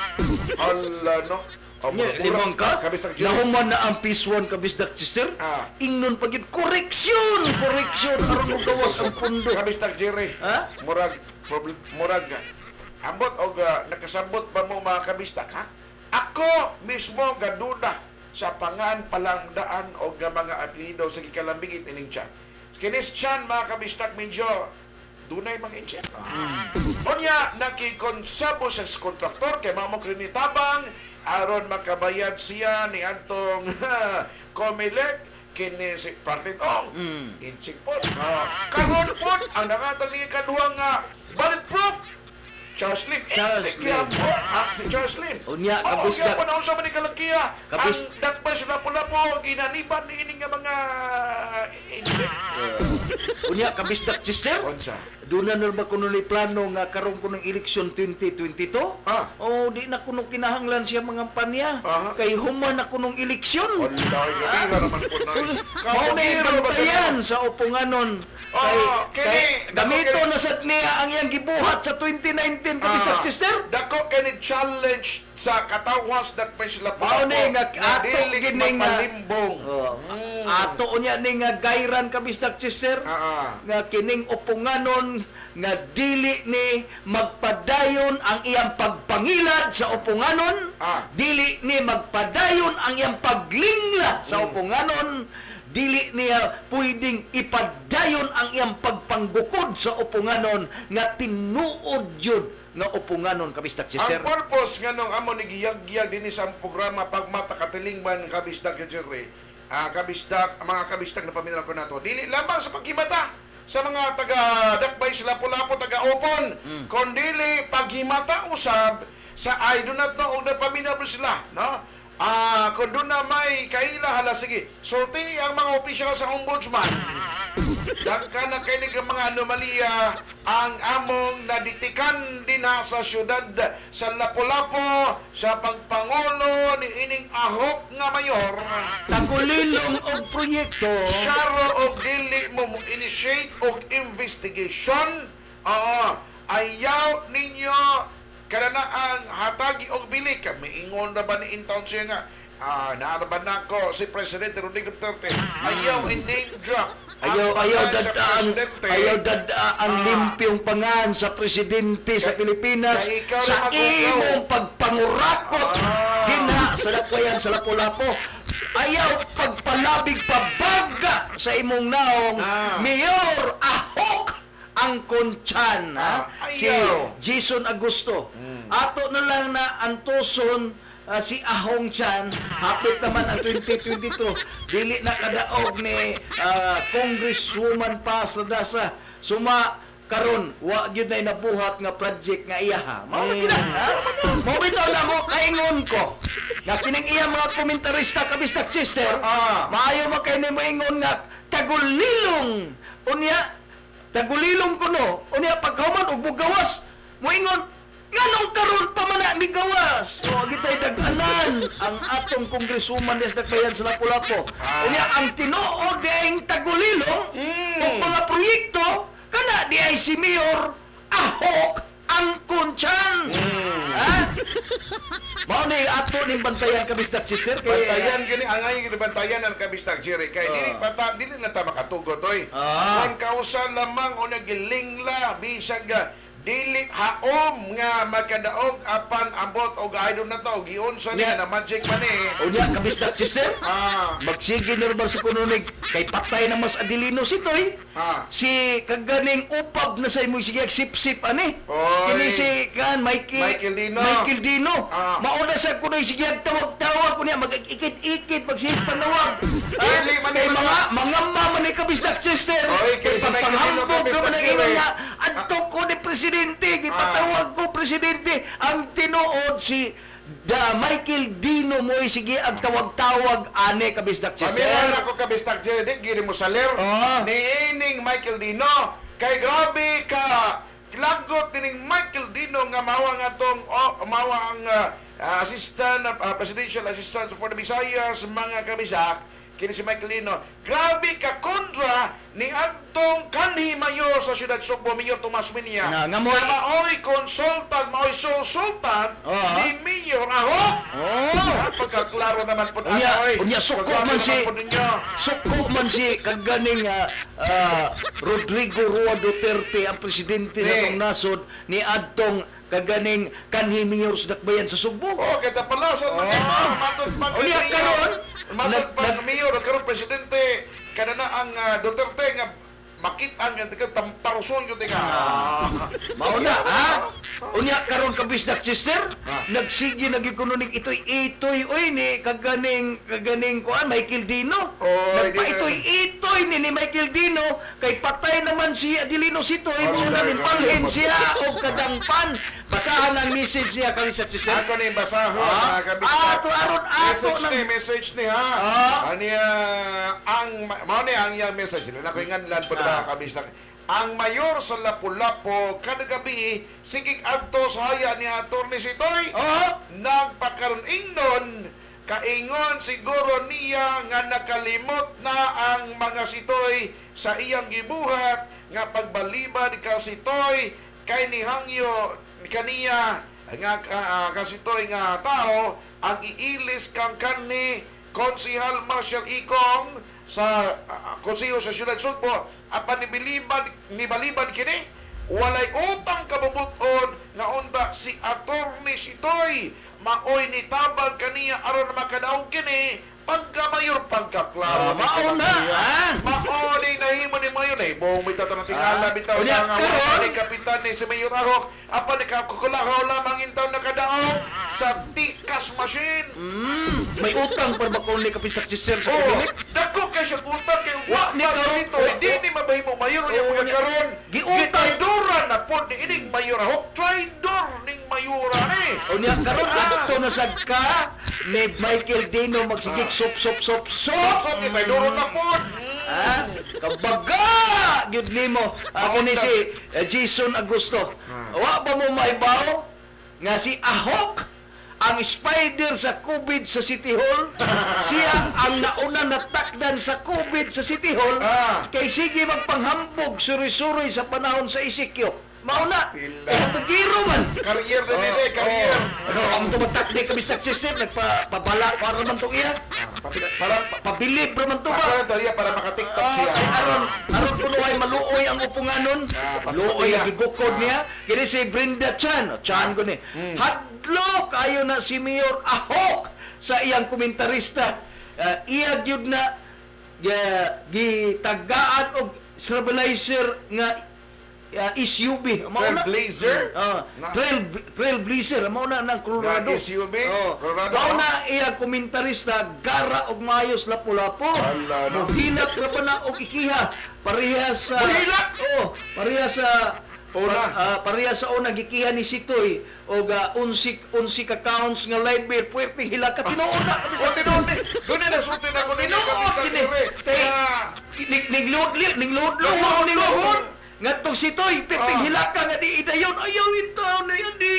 Hala, no? O, Nya, murag- limang ka? Kabistak Jerry. Nahuman na ang pisuan kabisdak sister. Ah. Ingnon pagid koreksyon, koreksyon aron mo gawas ang pundo. Kabistak Jerry. Ha? Murag, problem, murag, ambot o uh, nakasabot ba mo mga kabistak, ha? Ako mismo gaduda sa pangan palamdaan o ga mga apelido sa gikalambing itining tiyan. Kinis tiyan, mga kabistak, medyo dunay mga inchen. Ah. Onya, nakikonsabo sa kontraktor kay mamok rin ni Tabang aron makabayad siya ni Antong Comelec kini si Franklin Ong. Mm. Inchik po. Ah. Karon po, ang nangatag ni kaduhang nga bulletproof, Charles Lim. Charles Inchik Lim. yan po. Ah, si Charles Lim. Unya, Oo, kabisdak- kaya panahon sa manikalakiya. Kabis- Ang dakpan sila pula po, ginaniban ni ini nga mga inchik. Unya kabisdak sister. Onsa. Doon na ba kuno ni plano nga karon kuno election twenty twenty-two? Ah. O di na kuno kinahanglan siya mga panya. Aha. Kay human na kunong eleksyon. Wallahi, gabi nga naman po na. Mao na ibantayan sa upunganon. Oh, kini- gamito kini- na sa niya ang iyang gibuhat sa twenty nineteen kabisdak Ah, sister. Dako kani challenge sa katawas dat pa sila po. Mao ni nga ato dili gini nga mapalimbong. Oh, Mm. ato niya ni nga gayran kabisdak sister. Ah, ah. Nga kining upunganon nga dili ni magpadayon ang iyang pagpangilad sa upunganon, Ah. dili ni magpadayon ang iyang paglingla sa upunganon, dili niya pwedeng ipadayon ang iyang pagpanggukod sa upunganon nga tinuod yun nga upunganon kabisdak sister. Ang purpose nga nung amo ni giyag-giyag din sa programa pagmata katilingban kabisdak Jerry. Ah, kabisdak, mga kabisdak na paminaw ko nato. Dili lamang sa pagkimata sa mga taga dakbay sila pula po taga opon. Mm. Kondili paghimata usab sa I do not know og napaminable sila, no? Ah, kung doon na may kaila hala sige. Sulti ang mga opisyal sa ombudsman. Dagka na kay nga mga anomalya ang among naditikan din ha sa syudad sa Lapu-Lapu sa pagpangulo ni ining ahok nga mayor. Tagulilong og proyekto. Saro og dili mo mo initiate og investigation. Oo, ayaw ninyo kananaan hatagi og bili ka. Miingon na ba ni intaon siya nga Ah, naaraban na ako si Presidente Rodrigo Duterte. Ayaw in-name drop. Ayaw, ayaw dadaan, ayaw dadaan limpyong pangan sa presidente sa Pilipinas sa imong pagpangurakot dinha sa dakwayan sa Lapu-Lapu. Ayaw pagpalabig pabaga sa imong naong Mayor Ahok ang Kunchan, ha? Si Jason Agosto. Ato na lang na antuson Uh, si Ahong Chan, hapit naman ang twenty twenty-two, dili na kadaog ni uh, Congresswoman Paz Ladasa. Suma karon wa gyud nay nabuhat nga project nga iya ha. Mao na kinang ha. Mo bitaw na mo kaingon ko. Nga kining iya mga komentarista kabistak sister, ah, maayo makay ni moingon nga tagulilong. Unya tagulilong kuno. Unya paghuman og bugawas, moingon nganong karon pa man na migawas. O gitay daghanan ang atong congresswoman des Dakbayan sa Lapu-Lapu. Ah. Unya ang tinuod diayng tagulilong mm. og mga proyekto kana di ay si Mayor Ahok ang Kunchan. Mm. Ha? Mao ni ato ning bantayan kabistak sister kay bantayan gini ang ayo gini bantayan ang kabistak Jerry kay uh. dili pata dili na ta makatugod oy. Ah. Kung kausan lamang o nagilingla bisag dili haom nga magkadaog apan ambot og idol na to giunsa niya na magic man eh. Unya kabistak sister? Ah, magsige normal sa kununig kay patay na mas adilino sitoy. Ah. Si kaganing upab na sa imo sige sip-sip ani. Kini si kan Michael Michael Dino. Michael Dino. Ah. Mauna sa kunoy sige tawag-tawag kunya mag-ikit-ikit magsig panawag. Dili man kay mga mga man ni kabistak sister. Oy kay sa panghambog ka man nga adto ko ni presidente gipatawag ko presidente ang tinuod si da Michael Dino mo sige ang tawag-tawag ane kabistak sister. Pamilya ako kabistak sister di giri mo saler oh. Ni ining Michael Dino kay grabe ka lagot tining Michael Dino nga mawa nga tong oh, mawa ang uh, assistant uh, presidential assistant for the Visayas mga kabistak kini si Michael Dino. Grabe ka kontra ni adtong kanhi mayor sa siyudad Sugbo, Mayor Tomas Minya. Nga, nga mo maoy consultant, maoy consultant oh, ni Mayor Ahok. Oh, pagkaklaro naman po ana oy. Unya suko man si suko man si kaganing uh, uh, Rodrigo Roa Duterte ang presidente hey. Ng nasod ni adtong kaganing kanhi mayor sa Dakbayan sa Sugbo. Oh, kita palasan man ito. Matod pag unya karon matod pag mayor karon presidente kada na ang uh, Duterte nga makit-an nga tika tamparuson gyud tika. Mauna ha. Unya karon kabisdak sister, nagsige nagikununig itoy itoy oy ni kaganing kaganing kuan Michael Dino. Nagpa itoy itoy ni ni Michael Dino kay patay naman si Adelino Sitoy mo na palhin siya og kadangpan. Basahan ang message niya kabisdak sister. Ako ni basahon mga kabisdak. Ato aron ato message ni message ni ha. Ani ang mao ni ang yang message nila ko inganlan po mga kabisdak. Ang mayor sa Lapu-Lapu kada gabi sigig adto sa haya ni Atty. Sitoy. Oh, nagpakaron ingnon kaingon siguro niya nga nakalimot na ang mga Sitoy sa iyang gibuhat nga pagbalibad ka Sitoy kay ni hangyo kaniya nga uh, kasitoy nga tao ang iilis kang kanni Konsehal Marshall Ikong sa uh, konseho sa Siyudad Sugbo apan nibilibad nibalibad kini walay utang kabubuton nga unta si Atty. Sitoy maoy nitabag kaniya aron makadaog kini pagka-mayor pagkaklaro. Mao na, ha? Mao ni nahimo ni mayor na ibong bitaw na tingala bitaw nga wala ni kapitan ni si Mayor Ahok apan ni kakukulahaw lamang intaw nakadaog sa tikas machine. Mm, may utang para ba kung ni kapistak sister sa kabinet? Dako kay siya utang kay wa ni kasito di ni mabahimo mayor niya pagkaron. Giutang dura na pod ni ining Mayor Ahok traidor ning mayura ni. O niya karon adto na sad ka ni Michael Dino magsigig sop sop sop sop sop ni may duro na pod. Ha? Kabaga gyud nimo. Ako ni si eh, Jason Agosto. Wa ba mo maibaw nga si Ahok ang spider sa COVID sa City Hall? Siya ang nauna natakdan sa COVID sa City Hall. Ah. Kay sige magpanghambog suri-suri sa panahon sa Isikyo. Mauna. Stila. Eh, pagiro man. Career na nila, eh, career. Ano, ang tumatak di kami sa system, nagpabala para man to iya. Pati, para, Pabilib raman to ba? para to iya, para makatiktok Ah, siya. kay aron, aron kuno ay maluoy ang upunganon. Ah, pasok Luoy niya. ang gigukod niya. Kini si Brenda Chan, O, Chan ko ni. Hmm. Hadlo kayo na si Mayor Ahok sa iyang komentarista. Ah, iya gyud na ga- gitagaan og stabilizer nga uh, S U V. Mao na- Trailblazer? Ah, Na- trail Trailblazer mao na ng Colorado. Nga S U V? Oh. Colorado, Mao oh. na iya komentarista gara og mayos lapu-lapu. Ala, no? Mohilak ra ba na og ikiha parehas sa Mohilak? Oh, parehas sa Una. pa- ah, parehas sa una gikiha ni Sitoy og uh, unsik unsik accounts nga live bill puwerte hilak ka tinuod na kami O, sa tinuod eh. Doon na nasutin ako nila. tinuod kini kay niglod niglod Luhod, niglod luhod. ngatong Sitoy perting Ah. hilaka nga di idayon ayaw itaw na yan di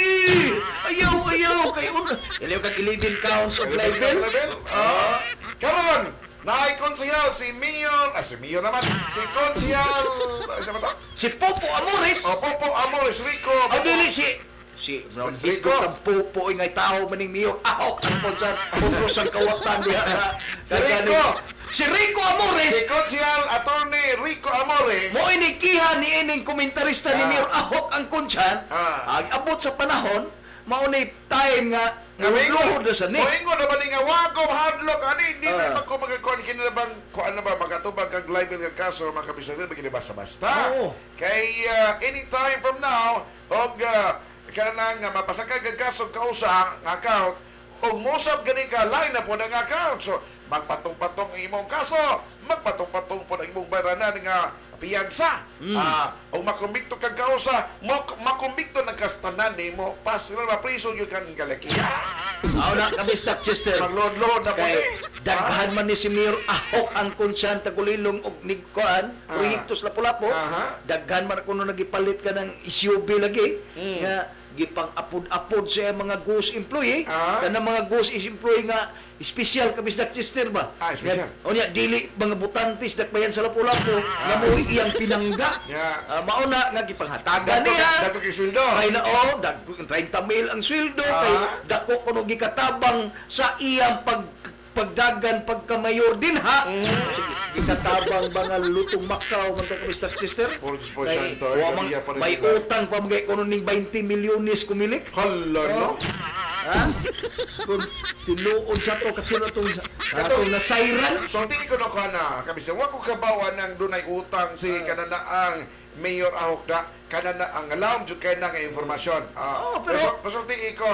ayaw ayaw kay una ilaw kag eleven counts of live bill. Ah. Karon, naay konsehal si Mayor, ah si Mayor naman, si konsehal, ah, siya ba to? Si Popo Amores O, Popo Amores Rico. ay dili si si Ron Rico. Rico ang Popo ingay tao maning Mayor Ahok ang konser kung sang kawatan diha sa Si Rico. si Rico Si Amores konsehal attorney Rico Amores. mo inikiha ni ining komentarista ni Ah. Mayor Ahok ang kunsyan Ah. ang abot sa panahon mao ni time nga nga luhod na sa ni Moingo na ba ni nga wako hadlock ani di Ah. na magko magkuan kini na bang kuan na ba magatubag kag live nga kaso mga kabisado ba kini basta-basta. Oo. Kay uh, anytime from now og uh, kana nga mapasaka kag kaso kausa nga account og mosab gani ka line na po ng account. So magpatong-patong ang imong kaso, magpatong-patong po ang imong baranan nga piyansa. Ah, o makumbikto kag kausa, mak makumbikto ng kastanan nimo, pas sila mapriso yung kan kalakiya. Aw na kami stock sister Maglod-lod na po kay eh. daghan man ni si Mayor Ahok ang kunsyan tagulilong og nigkuan Ah. proyekto sa Lapu-Lapu. Aha. Daghan man kuno nagipalit ka ng S U V lagi Mm. nga gipang apod-apod sa mga ghost employee Ah. kana mga ghost employee nga special kami stock sister ba. Ah, special. Nga- O niya dili mga butantis dakbayan sa Lapu-Lapu nga mo iyang pinangga. Yeah. Ah, mauna nga gipanghatagan Dako niya. dako kay sweldo. Kay na oh, dagko thirty mil ang sweldo kay Ah. dako kuno gikatabang sa iyang pag pagdagan pagkamayor din ha. Sige, gikatabang mga lutong Macau man to kami stock sister. Por Diyos po, Kay, santo, wa man- iya pa rin may sila. utang pa mga kuno ning twenty milyones kumilik. Hala no. Ha? Kung tinuod sa to kasi na to katong na siren. So di ko no kana kabisa wa ko kabawa nang dunay utang si kanana ang Mayor Ahok da kanana ang alam jud kay na nga informasyon. Ah, Oh, pero- pero pero di ko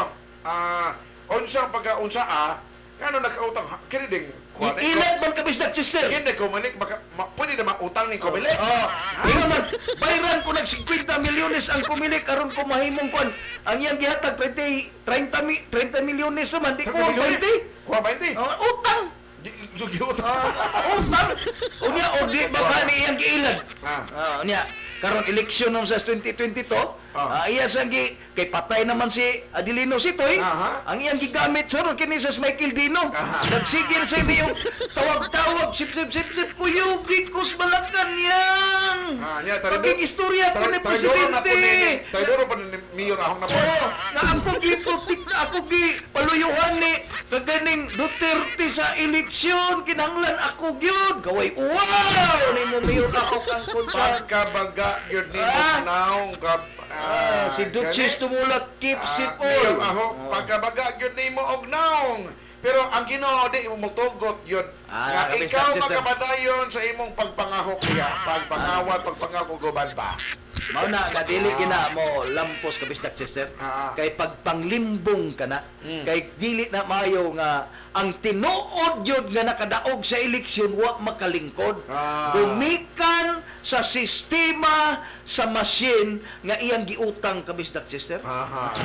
ah unsang pagka-unsa ah ano nakautang kini ding kuan eh, Iilat man kami stock sister. kini ko manik maka ma, pwede na mautang ni ko bili. Oh, ino man bayran ko nag fifty milyones ang kumilik aron ko mahimong kuan. Ang iyang gihatag thirty mi- thirty milyones naman di ko twenty. Kuha twenty. Oh, utang. Di di utang. Ah, utang. Unya o di baka ni iyang giilad. Ah. Ah, unya karon eleksyon nung sa twenty twenty-two, Ah. ah, iya sang gi kay patay naman si Adelino Sitoy. Aha. Ang iyang gigamit sir kini sa Michael Dino. Aha. Nagsigil sa iyo tawag-tawag sip sip sip sip kuyugi kus balakan yan. Ah, nya tari Paging istorya ko ni Tayo na po ni presidente. tayo pa ni Mayor Ahok na po. Oo, na ako gi protek na ako gi paluyuhan ni kaganing Duterte sa eleksyon kinahanglan ako gyud gaway wow ni mo Mayor Ahok ang konsa. Pagkabaga yun ni Ah. mo naong ka Ah, si Duchess tumulak keeps it Ah, Mayor all. Ahok, pagkabaga yun ni mo og naong. Pero ang Ginoo di mo mutugot yun. Ah, Nga kapis ikaw taxes, sir. magkabadayon sa imong pagpangahok niya, pagpangawat, pagpangako guban pa. Mao na nga dili gina mo lampos ka bistak sister. Ah. Kay pagpanglimbong ka na. Kay dili na mayo nga ang tinuod yun nga nakadaog sa eleksyon wa makalingkod. Ah. Gumikan sa sistema sa machine nga iyang giutang ka bistak sister. Aha.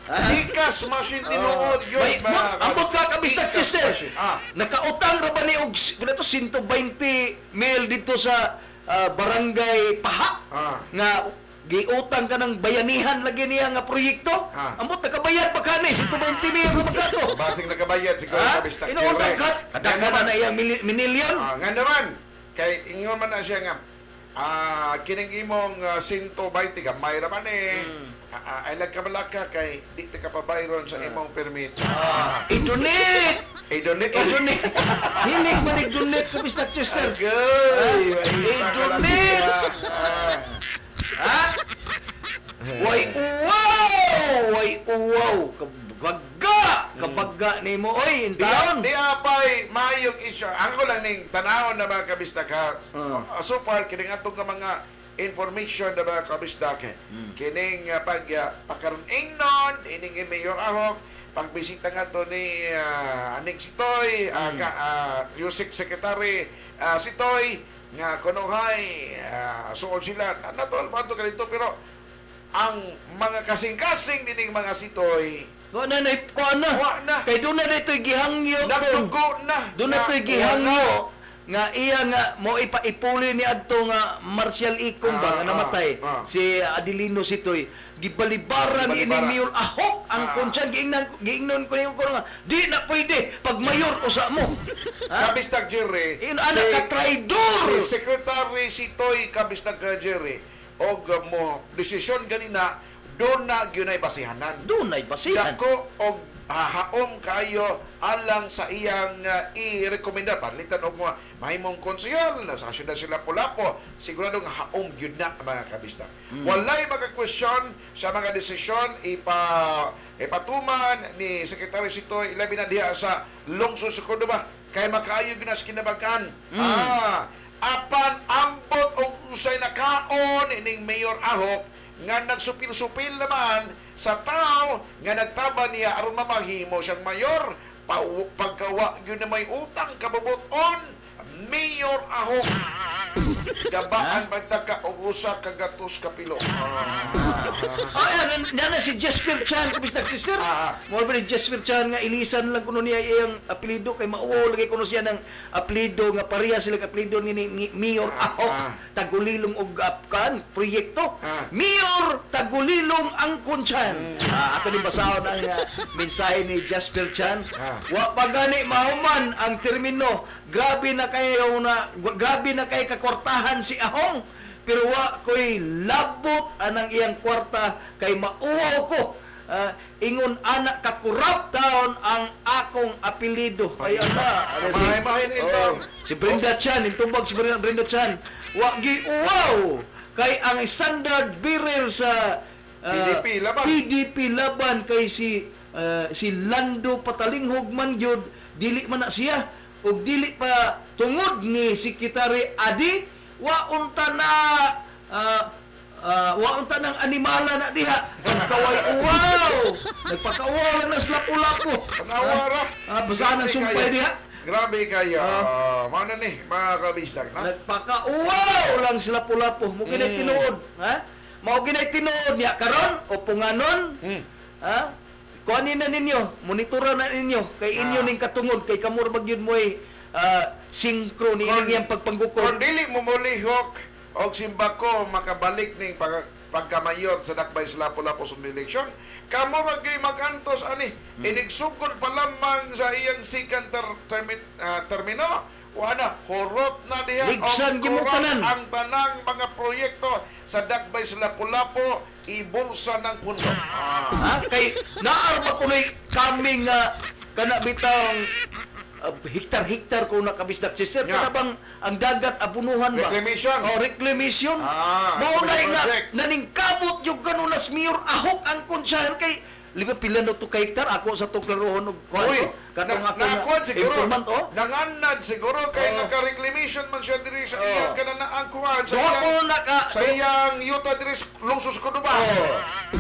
Likas machine tinuod yun. May, mga ambot ka kabistag Likas sister. machine. Ah. Nakautang ra ba ni og wala to one hundred twenty mil dito sa ah, barangay Paha Ah. nga giutang ka ng bayanihan lagi niya nga proyekto. Ah. Ambot nakabayad pa kani one hundred twenty mil ra magkato. Basing nakabayad siguro Ha? kabistag Inuutang Jerry. ka, Nga kadaghan naman, na iyang mili- minilyon. ah, nga naman, kay ingon man na siya nga, ah, kining imong uh, one hundred twenty gamay ra man eh. Hmm. Ah, ay nagkabalaka kay di ta kapabayron sa imong permit. Ah, i-donate! Eh, donate. I-donate! Hindi man i-donate kabistag sister. Agay! I-donate! Ah. Ha? Way uwaw! Way uwaw! Kabagga! Kabagga ni mo, oy, in Di, town! di apay mayong issue. Ang ko lang ning tanawon na mga kabistak ha. Ah. Uh, so far, kining atong nga mga information na mga kabistak. Hmm. Kining uh, pag uh, pagkaroon ingnon, ining Mayor Ahok, pagbisita nga to ni uh, Aning Sitoy, uh, Hmm. ka, uh, Music Secretary uh, Sitoy, nga kunuhay, uh, suod sila, na natol pa ito ganito, pero ang mga kasing-kasing dining mga Sitoy, Wa na na, kuha na! wa na. Kay doon na dito'y gihangyo. Nagdugo na. Doon na Na- to'y gihangyo. Nga iya nga, mo ipaipuli ni adto nga Marcial Ikong ba, Ah, nga namatay. ah, ah. Si Adelino Sitoy. Gibalibaran ini Gibalibara. Mayor Ahok ang Ah. konsyan. Giingnan, giingnon ko niyo ko nga, di na pwede pag mayor usa mo. Ha? Kabistag Jerry. Yun, anak ka traidor! Si Secretary Sitoy Kabistag Jerry og uh, mo desisyon ganina doon na gyud ay basihanan. Doon ay basihan. Dako og ah, haom kayo alang sa iyang uh, i-rekomenda palitan og mga mahimong konsehal na sa syudad sila Lapu-Lapu, sigurado nga haom gyud na mga kabistag. Walay maka-question sa mga desisyon ipa ipatuman ni Secretary Sitoy ilabi na diha sa lungsod sa Córdoba kay makaayo gyud na sa kinabagan. Ah, apan ambot og usay nakaon ining Mayor Ahok nga nagsupil-supil naman sa tao nga nagtaba niya aron mamahimo siyang mayor pa, pagkawa gyud na may utang kababuton Mayor Ahok gabaan pagtaka og usa ka gatos ka pilo. Ah, yan, yan na si Jasper Chan, kabistag sister. Ah. Mo ba ni Jasper Chan nga ilisan lang kuno niya iyang apelyido kay mauo lagi kuno siya ng apelyido nga pareha sila ka apelyido ni, ni Mayor Ah, Ahok ah. Tagulilong og apkan proyekto. Ah. Mayor Tagulilong Angkon Chan. Ah, ato ni basahon ang uh, mensahe ni Jasper Chan. Ah. Wa pa gani mahuman ang termino. Grabe na kayo na grabe na kay kakwartahan si Ahong. Pero wa ko'y labot anang iyang kwarta kay mauwaw ko. Ah, ingon anak kakurap taon ang akong apelido. Ay ana, ano si Mahay-mahay na ito. Oh, si Brenda Chan, intubag si Brenda, Brenda Chan. Wa gi uwaw kay ang standard bearer sa ah, P D P laban. P D P laban kay si ah, si Lando Patalinghog man gyud dili man na siya ug dili pa tungod ni Secretary Adi wa unta na ah, ah, wa unta ng animala na diha kaway uwaw nagpakauwaw lang na sa lapu-lapu. Panawara. Ah, basahan ang Grabe sumpay kayo. diha. Grabe kayo. Uh, Mao na ni mga kabistag na. Nagpakauwaw lang sila pulapo. Mo kinay tinuod, ha? Mao kinay tinuod niya karon o punganon. Hmm. Ha? Kuanin na ninyo, monitoran na ninyo kay inyo Ah. ning katungod kay kamur bagyud mo ay ah, sinkro ni ining iyang Kung pagpanggukod. dili mo mulihok og simbako makabalik ning pag pagkamayor sa Dakbay sa Lapu-Lapu sa eleksyon, kamo magay magantos ani inigsugod pa lamang sa iyang second ter, termi, ah, termino wala horot na diha Ligsan og gyud mo kurang tanan. ang tanang mga proyekto sa Dakbay sa Lapu-Lapu ibulsa ng pundo. Ah. Ha? Kay naar ba kunoy kaming nga kana bitang ah, hektar-hektar ko nakabisdak sister Yeah. kana bang ang dagat abunuhan ba? Reclamation. Oh, reclamation. Ah, Mao na nga project. naningkamot yung ganunas Mayor Ahok ang konsyahan kay lima pila no to ka hektar ako sa tuklarohon og kuan Uy, katong na, ako nakuan siguro. informant oh. Nanganad siguro kay Oh. naka-reclamation man siya diri sa Oh. iyang kananaan kuan sa So ako iyang naka sa iyang yuta diri sa lungsod sa Córdoba. Oh.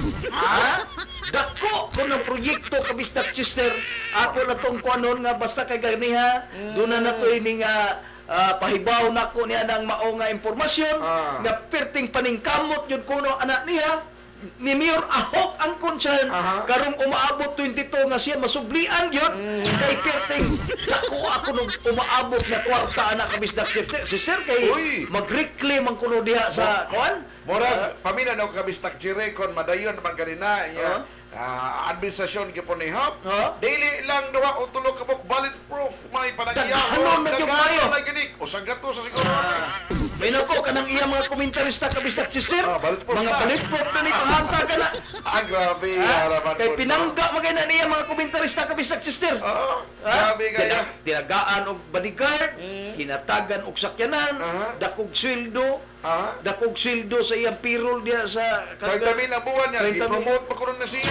Ha? Dako ko ng proyekto kabisdak sister. Ako na tong kuanon nga basta kay ganiha. Doon na nato ini nga ah, pahibaw nako niya ng mao nga impormasyon Ah. nga perting paningkamot yun kuno anak niya ni Mayor Ahok ang konsyal Aha. karong umaabot twenty-two nga siya masublian gyud kay perting dako ako nung umaabot na kwarta anak kabisdak si sir kay Uy. mag-reclaim ang kuno diha sa kuan. Murag, pamina na ako kabistak chire kon madayon naman kanina Uh-huh. niya. Ah, administrasyon gyapon ni Hap. Uh-huh. Daily lang duha o tulo ka buk bulletproof may panagyaw. Daghanon na yung kayo. na gini. O sagato sa siguro. May nako kanang iya mga komentarista kabisdak si sir. Ah, bulletproof Mga na. bulletproof na ni panganta ka na. Ah, grabe. Ha? harapan Kay ko. pinangga magana niya mga komentarista kabisdak si sir. Oo. Ha? Grabe kaya. Tinaga- Tinagaan og bodyguard, kinatagan og sakyanan, Aha. dakog sweldo, Aha. dakog sweldo sa iyang payroll diya sa Kaya kami na buwan niya. Kaya kami- I-promote pa ko rin na siya.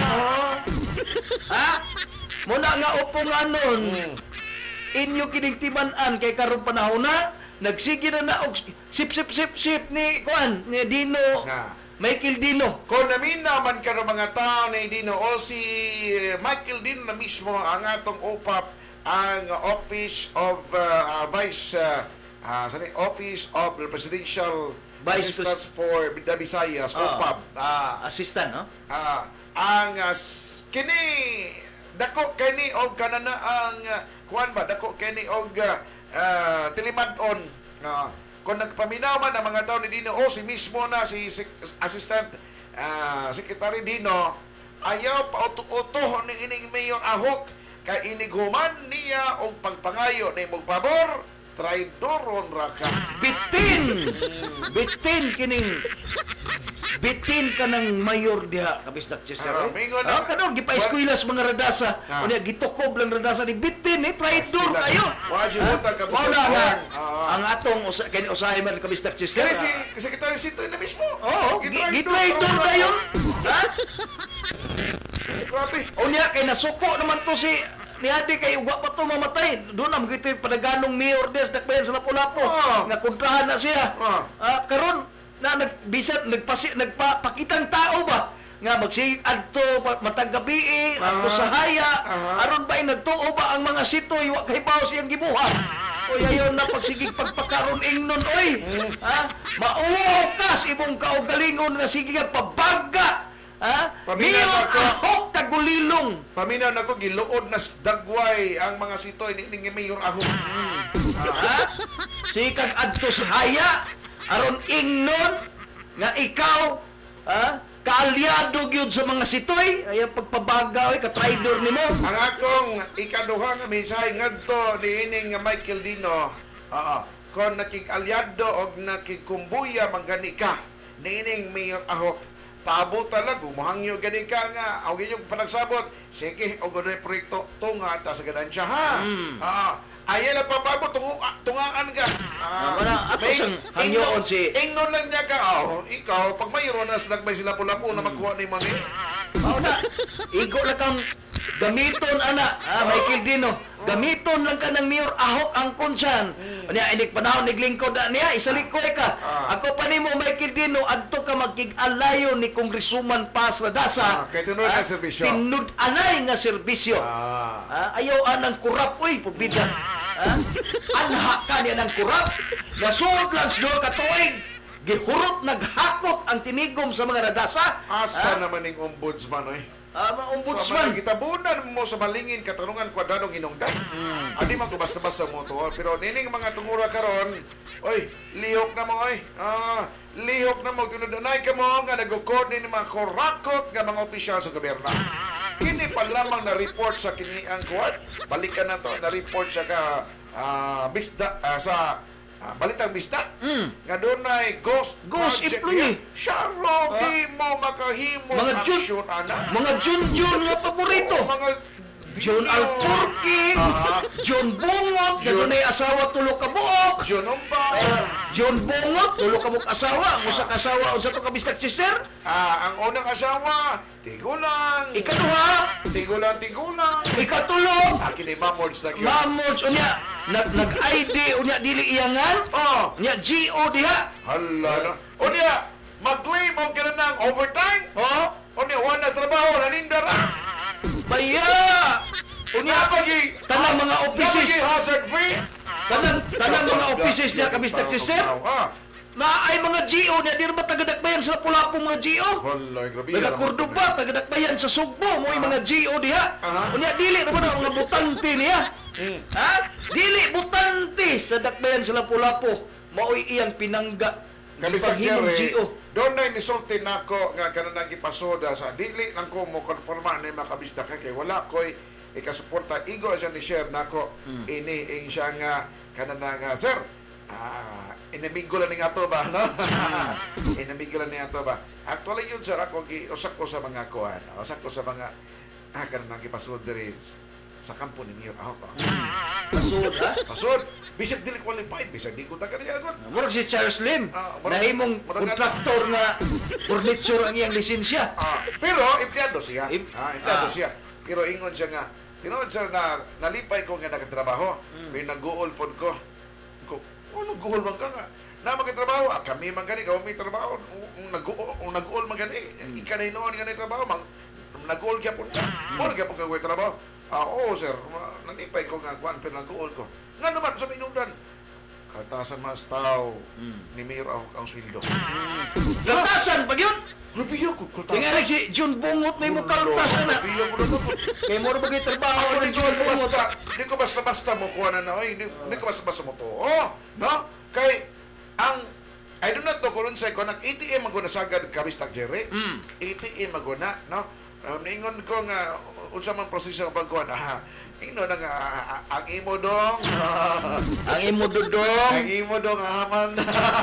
Ha? Muna nga upungan nun. Hmm. Inyo kinigtiman-an kay karong panahon na nagsige na na og sip sip sip sip ni kuan ni Dino. Nga. Michael Dino. Kung namin naman ka ng mga tao na Dino o si Michael Dino na mismo ang atong O P A P, ang Office of uh, uh, Vice uh, uh, sorry, Office of the Presidential Vice Assistance for the Visayas, Ah. O P A P. Ah, Assistant, no? ah, ang uh, s- kini dako kini og kanana ang uh, kuan ba dako kini og uh, uh, tilimad-on. Ah, kung nagpaminawan ang mga tao ni Dino o si mismo na si Sec- Assistant ah, Secretary Dino ayaw pa uto-uto ni ining Mayor Ahok kay iniguman niya og pagpangayo ni mong pabor traidoron ra ka. Bitin! Bitin kining bitin ka ng mayor diha kabisdak si sir. Ah, eh. mingo Ah, na. kanon gipa-eskwela sa mga radasa. Ah. Unya gitukob lang radasa ni bitin ni traitor Sila. kayo. Wajib Ah, utang ka mao na nga. Ah. Ang atong usa kini usahay man kabisdak si sir. Kaya si ah. Secretary Sito na mismo. Oo, Gitraitor gitraitor ra kayo. Ha? Grabe. Unya kay nasuko naman to si ni Adi kay ugwa pa to mamatay. Doon na magito yung padaganong mayor des dakbayan sa Lapu-Lapu. Oh. Nga kontrahan na siya. Oh. Ah, karon na nagbisan nagpasi nagpapakitang tao ba nga magsig adto pa- matag gabi adto Ah. sa haya Aha. aron ba nagtuo ba ang mga sitoy wa kay bawo siyang gibuhat. Oy ayon na pagsigig pagpakaron ingnon oy. Ha? Maukas imong kaugalingon nga sige nga pabaga. Ha? Paminaw Mayor ako. Ahok tagulilong. Paminaw na ko giluod na s- dagway ang mga sitoy ni ni Mayor Ahok. Ha? Sikag adto sa haya aron ingnon nga ikaw ha kaalyado gyud sa mga sitoy ay pagpabaga oy ka traidor nimo. Ang akong ikaduha nga mensahe ngadto ni ining nga Michael Dino. Oo. Kon nakig-alyado og nakigkumbuya manggani ka ni ining Mayor Ahok. Paabot talaga, umuhangyo gani ka nga, o ginyong panagsabot, sige, o gano'y proyekto, tunga ta sa ganansya, ha? Ah, ayaw na papabot, tungu, ah, tungaan ka. Ah, wala, ato sang hangyoon si- Ingnon lang niya ka, oh, ikaw, pag mayroon na sa nagbay sila pula-pula na magkuha ni Mani. Mao na. Igo lang kang gamiton ana, ah, Michael Dino. Gamiton lang ka ng Mayor Ahok ang konsyan. Niya inig panahon niglingkod na niya isalikoy ka. Ah. Ako pa nimo Michael Dino adto ka magkig-alayo ni Congresswoman Paz Radasa. Ah, kay tinud nga serbisyo. Tinud-anay nga serbisyo. Ah. Ah, ayaw anang kurap uy pubida. Ha? Anha ka niya ng kurap. Nasuod lang sa duha ka tuig. Gihurot naghakot ang tinigom sa mga radasa. Asa naman ning ombudsman, oy? Ah, mga Sa ombudsman. mga gitabunan mo sa malingin katarungan kwadadong hinungdan. Hmm. Adi man ko basta-basta mo to. Pero nining mga tungura karon, oy, lihok na mo oy. Ah, lihok na mo tinudanay ka mo nga nagukod ni mga korakot nga mga opisyal sa gobyerno. Kini pa lamang na report sa kini ang kuwan. Balikan na to, na report sa ka ah, bisda ah, sa ah, Balitang Bista. Nga doon ay ghost Hmm. Ghost project employee. niya. Siya ro, di mo makahimo Mga Jun, aksyon, ana. mga Jun-Jun nga paborito. Oo, mga John Dio. Alporque, Ah. John Bungot, John- John ay asawa tulo ka buok. John Umba. John Bungot, tulo ka buok asawa. Musa ka asawa, unsa to ka bistak sister? Ah, ang unang asawa, tigulang. Ikaduha, Tigulang, tigulang. ikatulo, Akin ni Mamords na yun. mamod, unya, nag, nag-I D, unya dili iyangan, Oh, unya G O diha. hala na. O niya, mag-claim mo ka na ng overtime. Oh, O niya, wala na trabaho, naninda ra. baya. Unya, Napagi, tanang mga offices, napagi hazard free. tanang, tanang mga offices niya ka bistak sister. Ah, Na ay mga G O niya, di ba tagadakbayan sa Lapu-Lapu mga G O? Wallahi, grabe. Taga Cordoba, tagadakbayan sa Sugbo, mo yung mga G O diha. Aha. Unya dili na ba na mga butante niya? Ha? Dili butante sa dakbayan sa Lapu-Lapu. Mao'y iyang pinangga. Kabisag Gipahimong Jerry, G O. doon na nisulti na ako nga kanang gipasoda sa dili lang ko mo konforma na makabista ka kay wala ko'y ikasuporta. Igo siya ni share na ako ini ing siya nga kanang nga sir. Ah, inamigo lang ni ato ba no? Inamigo lang ni ato ba. Actually yun sir ako gi usak ko sa mga kuan. Usak ko sa mga ah kanang gipasod diri sa kampo ni Mayor ako. Pasod, ha? Pasod, bisag dili qualified, bisag di ko ta kaniya agon. Murag si Charles Lim. Ah, murag- Nahimong murag- kontraktor nga furniture ang iyang lisensya. Ah, pero empleyado siya. Im- ah, empleyado ah. siya. Pero ingon siya nga, tinuod sir na nalipay ko nga nagtrabaho. Mm. Pero nag-uol pod ko. Ko, oh, nag-uol man ka nga. Na magtrabaho, ah, kami man gani, kami may trabaho. Kung nag-uol, kung nag-uol man gani, Mm. ikanay noon nga na trabaho, mang nag-uol kaya po ka. Mo kaya po ka ko trabaho. Ah, oo sir, Ma- nalipay ko nga kuan pero nag-uol ko. Nga naman sa minudan. Katasan mas tao ni Mayor ako ang sweldo. Kaltasan, pag yun! Rubiyo ko katasan. Tingnan si Jun Bungot na yung kaltasan na. Rubiyo ko na ko. Kaya mo ba kayo trabaho Ako ng di ko Jun Bungot? basta-basta, di ko basta-basta mo kuha na na, oy, di, di ko basta-basta mo to. Oh, no? Kay, ang, I do not know kung sa ko, nag A T M maguna sagad kabistak Jerry. A T M maguna, no? Um, ningon ko nga, unsa man proseso ang pagkuhan, ah, ino na nga, ah, ang imo dong, Ang imo ang dudong. imo dong, haman,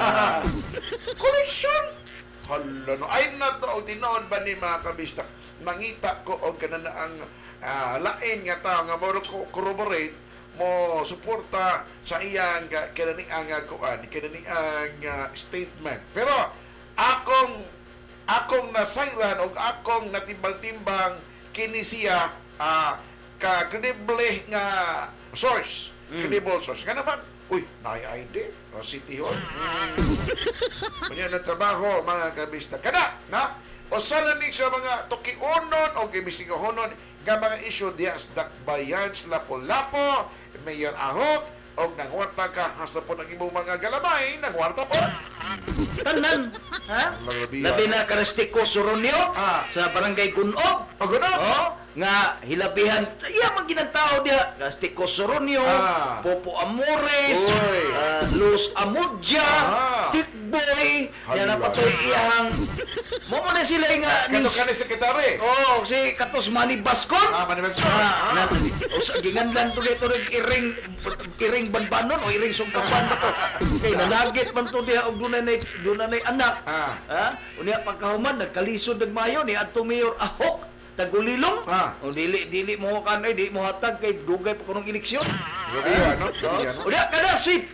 collection. Hala no, ay na to, og tinood ba ni mga kabistak, mangita ko og kanana ang ah, lain nga tao nga mo ko corroborate mo suporta sa iyang uh, kanani ang uh, kuan, kanani ang uh, statement. Pero akong akong nasayran og akong natimbang-timbang kini siya ah, ka credible nga source, credible source. Nga naman, uy, na-I D, o City Hall. Kanya na trabaho, mga kabista. Kada, na? O sana ni sa mga tukiunon o kibisigahonon nga mga isyu diya sa dakbayan sa Lapu-Lapu, Mayor Ahok, o nangwarta ka hasta po ng ibang mga galamay, nangwarta po. Tanan. Ha? Labi- Labi na karastiko Soronio Ah. sa barangay Gunob. O gano'n? Oh, nga hilabihan iya man ginagtao dia Castico Soronio, Ah. Popo Amores, Uy. ah, Luz Amudja, Ah. Tikboy, yan Hala. na patoy iyang mo mo na sila nga Kato nis- ka ni sekretary. Oh, si Katos Manny Bascon. Ah, manibas ko. Ah, na, o sa ginganlan to dito rin iring iring banbanon o iring sungkaban ba to. Kay nalagit man to diha og dunay nay dunay nay anak. Ah. Ha? Unya pagkahuman nagkalisod nagmayo ni adto Mayor Ahok tagulilong. Ah. O dili dili mo kanay di mo hatag kay dugay pa kunong eleksyon. Grabe yan, no? Grabe yan, no? Unya kada si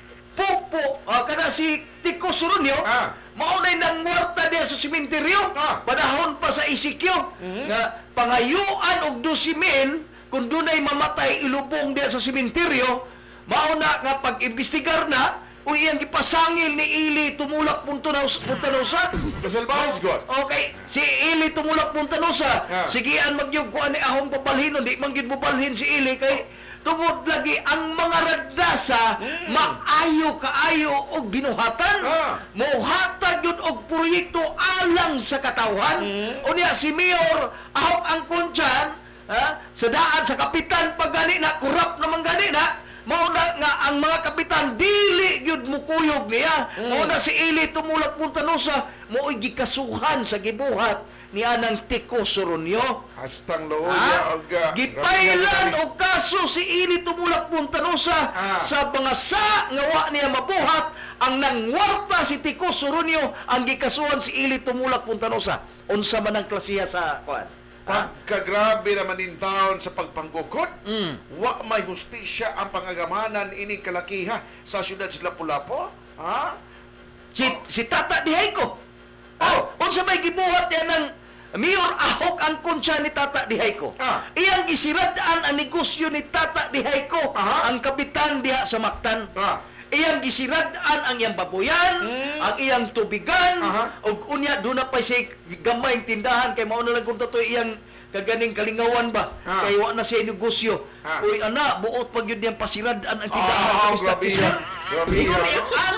Popo, ah, kada si Tico Soronio, Ah. maunay nang muerta diya sa simenteryo. Ah. Panahon pa sa Isikyo nga pangayuan og dos mil kung dunay mamatay ilubong diya sa simenteryo, mauna nga pag-imbestigar na o iyang gipasangil ni Ili tumulak puntunaus puntanusa. Kasalbahis God. Okay, si Ili tumulak puntanusa. Ah. Sigian magyug kuan ni ahong pabalhin, di man gid mobalhin si Ili kay tungod lagi ang mga radasa maayo kaayo og binuhatan. Ah. Mohatag yun og proyekto alang sa katawhan. Unya si Mayor Ahok ang kunsyan, ha, sa daan sa kapitan pag gani na kurap naman gani na. Mao na nga ang mga kapitan dili gyud mukuyog niya. Mao na si Ili tumulak puntanusa mo'y gikasuhan sa gibuhat ni anang Tico Soronio. Hastang looya Ha? og uh, Gipailan og kaso si Ili tumulak puntanusa Ah. sa mga sa nga wa niya mabuhat ang nangwarta si Tico Soronio ang gikasuhan si Ili tumulak puntanusa. Unsa man ang klasiya sa kuan? Pagkagrabe naman din taon sa pagpanggukod, wa may hustisya ang pangagamanan ining kalakiha sa siyudad sa Lapu-Lapu. Ha? Si, si Tata Dihayko. Oh, unsa may gibuhat yan ng Mayor Ahok ang kunsya ni Tata Dihayko. Ah. Iyang gisiradaan ang negosyo ni Tata Dihayko, Aha. ang kapitan diha sa Mactan. Ah. Iyang gisiradaan ang iyang baboyan, ang iyang tubigan, Aha. ug unya doon na pa siya gamay tindahan kay mao na lang kung tatoy iyang kaganing kalingawan ba Ah. kay wa na siya negosyo. Ah. Uy ana buot pag yun yang pasiradaan ang tindahan Ah, sa grabe Establishment. yan. Grabe Ingon yan. niya, ana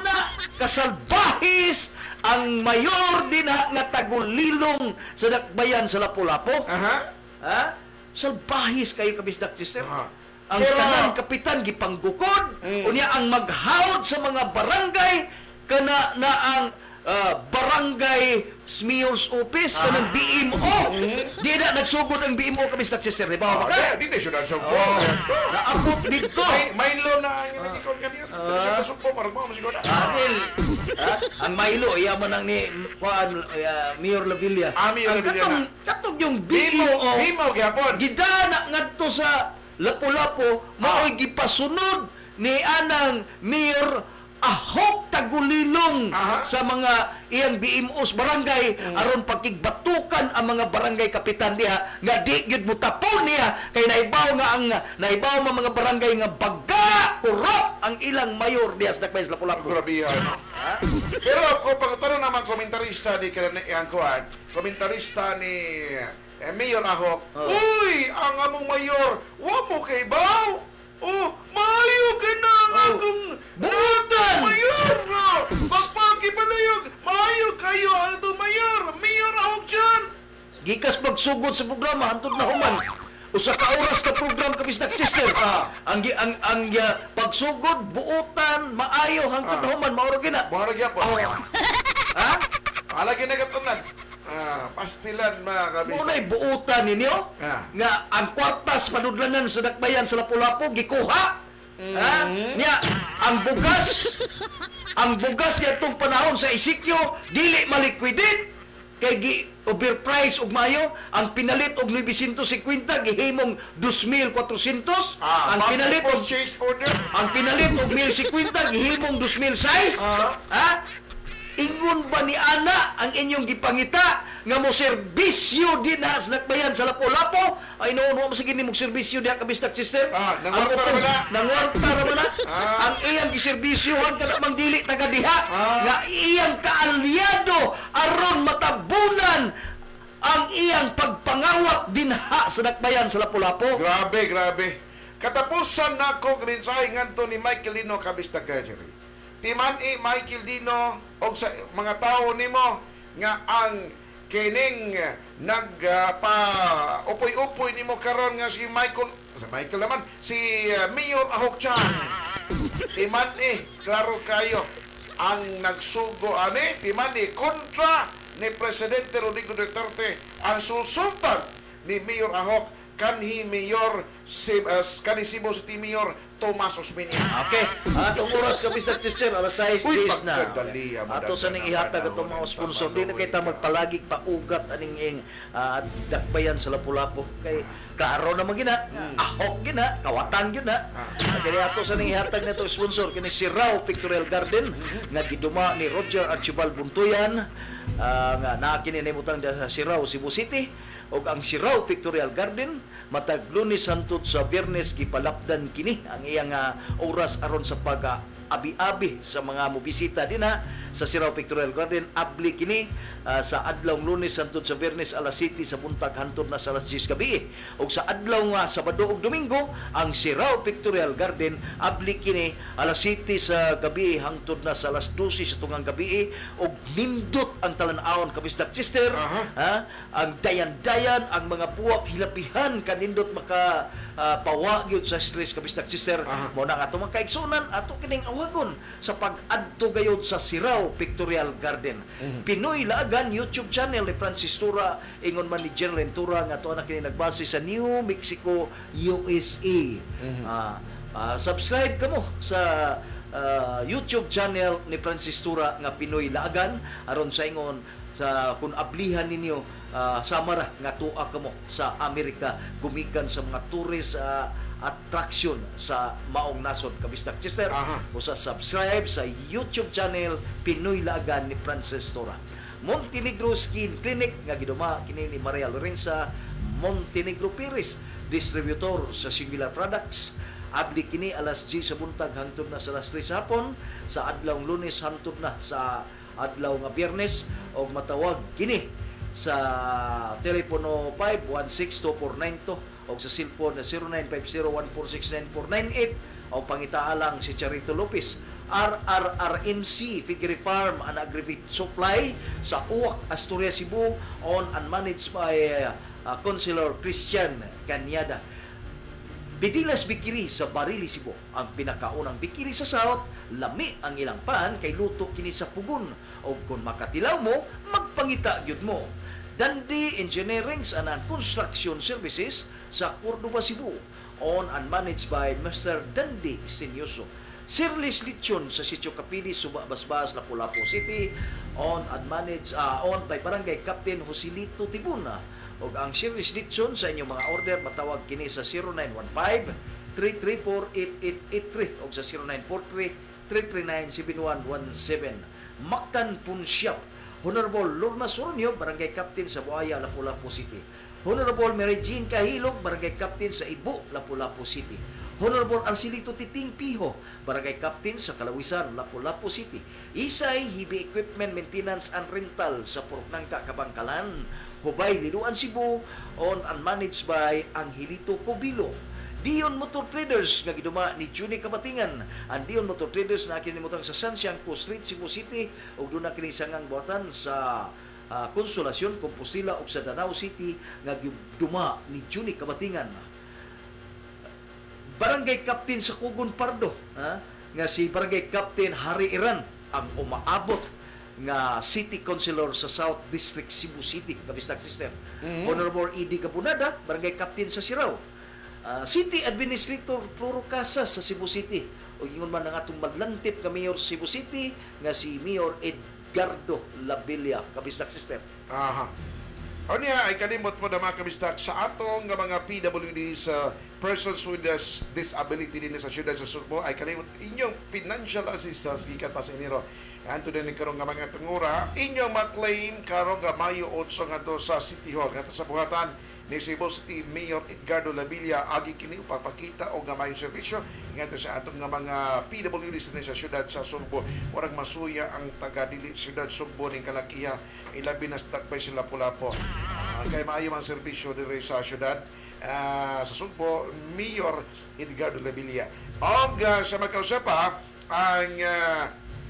kasalbahis ang mayor din ha, nga tagulilong sa dakbayan sa Lapu-Lapu. Aha. Ha? Salbahis kayo kabisdak sister. Aha. Ang Pero- tanang kapitan gipanggukod, Mm. unya ang maghawd sa mga barangay kana na ang ah, barangay mayor's office kanang B M O. Di na nagsugod ang B M O kabisdak sister, di ba? Oh, Ka? di na siya nasugpo. Oh, naabot dito. May, may lo na ang nagikon kanina. Di na siya nasugpo. Marag mo, masigod na. Adil, ha? Ang Milo, iya man ang ni Juan, uh, Mayor Lavilla. Ah, Mayor Ang Lavilla katong, na. katong yung B Bimo, M O, bimo, gihapon. gidana ngadto sa Lapu-Lapu, mao'y gipasunod ni anang Mayor Ahok Tagulilong Aha. sa mga iyang B M Os barangay aron pakigbatukan ang mga barangay kapitan diha nga di gyud mo tapon niya kay naibaw nga ang naibaw nga mga barangay nga baga kurap ang ilang mayor diha sa Dakbayan sa Lapu-Lapu. Grabe yan. Pero kung pagkataro naman komentarista ni kanang ang kuan, komentarista ni eh, Mayor Ahok, Oh. uy, ang among mayor, wa mo kay baw. Oh, mayo ka na ang Oh. akong Buutan! mayor. No. Pagpaki palayog, mayo kayo ang itong mayor. Mayor Ahok dyan. Gikas pagsugod sa programa hantod na human. Usa ka oras ka program kabisdak sister. Ah. Ang gi- ang ang uh, pagsugod buutan maayo hangtod na human mauro gina. Buhara gyapon. Ha? Alagi na katunan. Ah, pastilan mga kabisa. Muna'y buutan ninyo Ah. nga ang kwartas panudlanan sa Dakbayan sa Lapu-Lapu gikuha. Ha? Nya ang bugas ang bugas niya itong panahon sa Isikyo dili maliquidate kay gi overprice og mayo ang pinalit og nine fifty gihimong two thousand four hundred Ah, ang pinalit og chase order. ang pinalit og one thousand fifty gihimong two thousand six. Ah. Ha? Ingon ba ni ana ang inyong gipangita nga mo serbisyo din ha sa Dakbayan sa Lapu-Lapu? Ay noon mo sige nimong serbisyo diha kabisdak sister. Ah, Ang nangwarta utong- ra ba na? Nangwarta ra ba na? Ah. Ang iyang giserbisyohan kana mang dili taga diha Ah. nga iyang kaalyado aron matabunan ang iyang pagpangawat dinha sa Dakbayan sa Lapu-Lapu. Grabe, grabe. Katapusan na ko grinsahe nganto ni Michael Dino kabisdak Kajeri. Timan i Michael Dino og sa mga tao nimo nga ang kining nag uh, pa upoy-upoy nimo karon nga si Michael sa Michael naman si uh, Mayor Ahok Chan. Timan eh klaro kayo ang nagsugo ani timan ni kontra ni Presidente Rodrigo Duterte ang sulsultan ni Mayor Ahok kanhi Mayor si, uh, kanhi Cebu City Mayor Tomas Osmeña. Okay, atong oras kabisdak sister alas sais Uy, na. pagkadali, ang Ato sa ning madaghan ihatag ang atong mga panahon, sponsor pamaluwi di na kay ta ka. magpalagi paugat aning ing ah, Dakbayan sa Lapu-Lapu kay klaro naman gina, ahok gina, kawatan gina. Kaya ato sa ning ihatag nato sponsor kini si Rao Pictorial Garden nga giduma ni Roger Archibald Buntuyan ah, nga naa kini nimutang sa Sirao, Cebu City og ang Sirao Pictorial Garden matag Lunes hangtod sa Biyernes gipalapdan kini ang iyang ah, oras aron sa pag ah, abi-abi sa mga mobisita din ha sa Sirao Pictorial Garden. Abli kini ah, sa adlaw Lunes hangtod sa Biyernes alas siyete sa buntag hangtod na sa alas diyes gabi. Og sa adlaw nga Sabado ug Domingo ang Sirao Pictorial Garden abli kini alas siyete sa gabi hangtod na sa alas dose sa tungang gabi og nindot ang talan-awon kabisdak sister. Aha. Ha? Ang dayan-dayan, ang mga buwak hilapihan kanindot maka uh, pawa gyud sa stress kabisdak sister. Aha. Mo na nga ato magkaigsunan ato kining awagon sa pag-adto gayud sa Sirao Pictorial Garden. Pinoy Laagan YouTube channel ni Francis Tura ingon man ni General Tura nga ato na kini nagbase sa New Mexico, U S A. Ah, ah, subscribe kamo sa ah, YouTube channel ni Francis Tura nga Pinoy Laagan aron sa ingon sa kung ablihan ninyo uh, samara nga tuwa kamo sa Amerika gumikan sa mga tourist uh, attraction sa maong nasod kabisdak sister. Aha. O sa subscribe sa YouTube channel Pinoy Laagan ni Francis Tora. Montenegro Skin Clinic nga giduma kini ni Maria Lorenza Montenegro Pires, distributor sa Singular Products. Abli kini alas diyes sa buntag hangtod na sa alas tres sa hapon, sa adlaw Lunes hangtod na sa adlaw nga Biyernes, og matawag kini sa telepono five one six two four nine two og sa cellphone na zero nine five zero one four six nine four nine eight o pangitaalang si Charito Lopez R R R M C Figure Farm and Agri-Feed Supply sa Uwak, Asturias, Cebu, owned and managed by uh, uh, Councilor Christian Cañada. Bidilas Bikiri sa Barili, Cebu. Ang pinakaunang bikiri sa South, lami ang ilang pan kay luto kini sa pugon. O kung makatilaw mo, magpangita gyud mo. Dundee Engineering and Construction Services sa Cordoba, Cebu, owned and managed by Mister Dundee Estenioso. Sirlis Lechon sa Sitio Capili, Suba, Basbas, Lapu-Lapu City, owned and managed, uh, owned by Barangay Captain Joselito Tibuna. O ang Sirlis Lechon sa inyong mga order, matawag kini sa zero nine one five, three three four, eight eight eight three o sa zero nine four three, three three nine, seven one one seven. Mactan Punsyap, Honorable Lorna Soronio, Barangay Captain sa Buaya, Lapu-Lapu City. Honorable Mary Jean Kahilog, Barangay Captain sa Ibo, Lapu-Lapu City. Honorable Arcelito Titing Piho, Barangay Captain sa Kalawisan, Lapu-Lapu City. Isay Heavy Equipment Maintenance and Rental sa Puroknangka, Kabangkalan. Hubay, Liloan, Cebu, owned and managed by Angelito Cobilo. Dion Motor Traders nga giduma ni Juni Kabatingan. Ang Dion Motor Traders na kinimutang sa San Siangco Street, Cebu City, ug doon na kini sangang buhatan sa uh, Konsolasyon, Compostela ug sa Danau City nga giduma ni Juni Kabatingan. Barangay Captain sa Kugon Pardo, ha? Nga si Barangay Captain Hari Iran ang umaabot nga City Councilor sa South District, Cebu City, Kabistag Sister. Mm-hmm. Honorable Edie Kabunada, Barangay Captain sa Sirao. Uh, City Administrator Floro Casas sa Cebu City. O yun man ang atong madlantip ka Mayor Cebu City nga si Mayor Edgardo Labilla, Kabistag Sister. Aha. O niya, ay kalimot po na mga kabistak sa atong nga mga P W D sa persons with disability din sa siyudad sa Sugbo, ay kalimot inyong financial assistance gikan pa sa iniro. Anto din karong nga mga tungura, inyong ma-claim karong nga Mayo eight nga to sa City Hall, nga to sa buhatan ni Cebu City Mayor Edgardo Labilla, agi kini upapakita o nga mayong serbisyo ngadto sa atong nga mga P W D sa siyudad sa Sugbo. Murag masuya ang taga dili siyudad Sugbo ning kalakiha, ilabi na takbay sila Lapu-Lapu. Uh, kay maayo man serbisyo diri sa siyudad uh, sa Sugbo, Mayor Edgardo Labilla. Og uh, sa magkausap pa ang uh,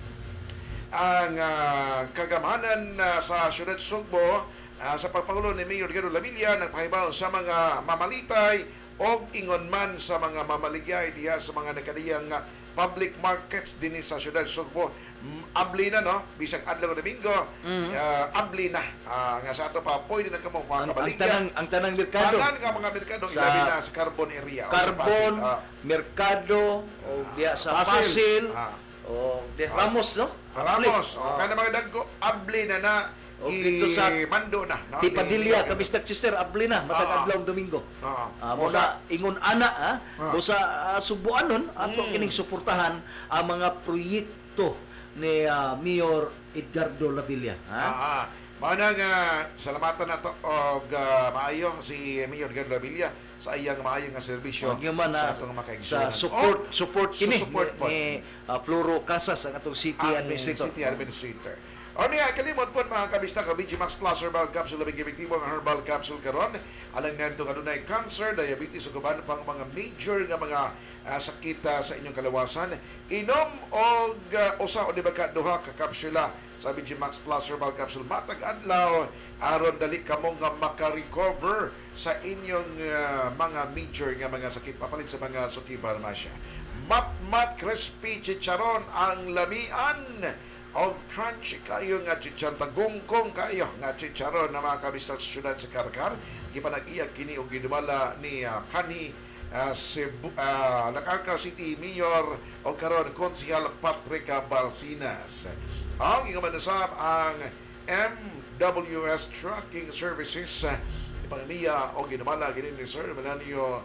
ang uh, kagamanan uh, sa siyudad Sugbo uh, sa pagpangulo ni Mayor Edgardo Labilla nagpahibaw sa mga mamalitay o ingon man sa mga mamaligay diha sa mga nakadiyang uh, public markets din sa siyudad Sugbo. Abli na, no? Bisag adlaw na Domingo, mm-hmm. uh, abli na. Uh, nga sa ato pa, pwede na ka mga ang, kabaligya. ang tanang, ang tanang merkado. Tanan ka mga merkado, sa ilabi na sa carbon area. Carbon, o sa uh, merkado, o diya sa Pasil. Pasil, Ah. o diya, Ramos, no? Ramos. O, Oh. kana mga dagko, abli na na. O, dito sa mando na. No? Tipadilya, Kabistag Sister, abli na, matag Ah. adlaw Domingo. Oo. Uh, mo sa ingon ana, ha? Ah. Mo sa uh, Subuanon, ato Mm. kining suportahan ang mga proyekto ni uh, Mayor Edgardo Labilla, ha? Ah, ah. Mauna nga, salamatan na to og uh, maayo si Mayor Edgardo Labilla sa iyang maayo nga serbisyo Huwag yun man, sa ah, atong sa makaigsunan. support, Oh, support kini support po. ni uh, Floro Casas, ang atong City ang Administrator. City Administrator. O niya, kalimot po mga kabista ka B G Max Plus Herbal Capsule, labing epektibo ang Herbal Capsule karon. Alang nga itong adunay cancer, diabetes, o kaban pang mga major nga mga uh, sakit uh, sa inyong kalawasan. Inom og uh, usa o di ba ka duha ka kapsula sa B G Max Plus Herbal Capsule matag adlaw aron dali kamo nga maka-recover sa inyong uh, mga major nga mga sakit papalit sa mga suki farmasya. Mat-mat crispy chicharon ang lamian o crunchy kayo nga chicharon, tagungkong kayo nga chicharon na mga kabisat sa syudad sa Karkar. Gipanag-iyak kini o gidumala ni uh, Kani uh, Cebu, uh, Nakarkar City Mayor o karon Konsehal Patrica Balsinas. Ang ingamanasab ang M W S Trucking Services uh, ipangniya o ginamala gini ni Sir Melanio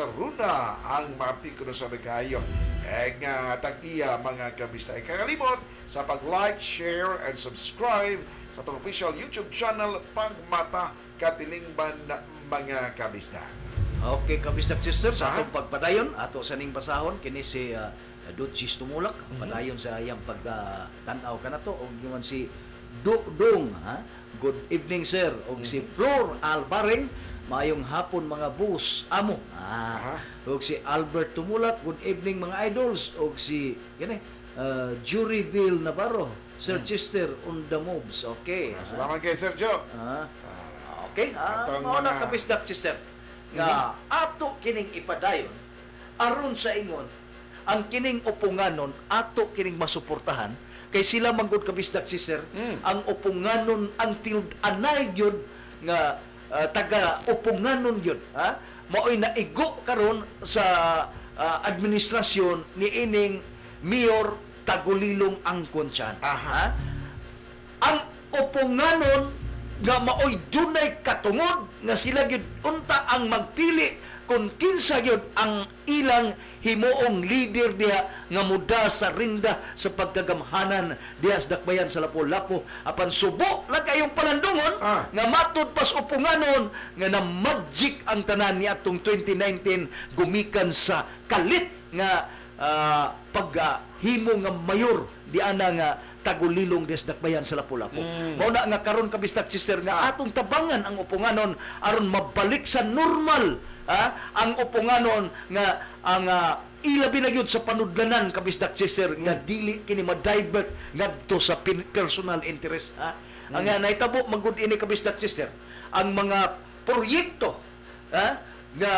Saruna ang maaptiko sa kayo. Eh nga tag-iya mga kabista. E kakalimot sa pag-like, share, and subscribe sa itong official YouTube channel Pagmata Katilingban mga kabista. Okay, Kabistag Sister, sa Ah. atong pagpadayon, ato sa ning basahon, kini si uh, Dutchis Tumulak, Mhm. padayon sa iyang pagtanaw ka na to, o yun si Dudong, ha? Good evening, sir. O si Flor Albaring, mayong hapon mga bus, amo. Ah, Aha. o si Albert Tumulak, good evening mga idols. O si, yan eh, uh, Juryville Navarro. Sir Chester on the moves. Okay. Salamat kay Sergio. Ah, okay. Ah, Atong mao na mga- kabisdak sister. Nga ato kining ipadayon aron sa ingon ang kining upunganon ato kining masuportahan kay sila manggod kabisdak sister ang upunganon ang tinud-anay gyud nga ah, taga upunganon gyud ha mao'y naigo karon sa ah, administrasyon ni ining Mayor Tagulilong Angkonchan. Aha. Ang upunganon nga maoy dunay katungod nga sila gyud unta ang magpili kung kinsa gyud ang ilang himuong leader diha nga muda sa rinda sa pagkagamhanan diha sa dakbayan sa Lapu-Lapu apan subo lang kayong panandungon Ah. nga matud pas upunganon nga na magic ang tanan ni atong twenty nineteen gumikan sa kalit nga ah, paghimo nga mayor di ana nga Tagulilong des dakbayan sa Lapu-Lapu. Mm. Mao na nga karon kabistak sister nga atong tabangan ang upunganon aron mabalik sa normal ha? Ang upunganon nga ang uh, ilabi na gyud sa panudlanan kabistak sister nga dili kini ma-divert ngadto sa pin- personal interest ha. Ang nga nahitabo magud ini kabistak sister ang mga proyekto ha nga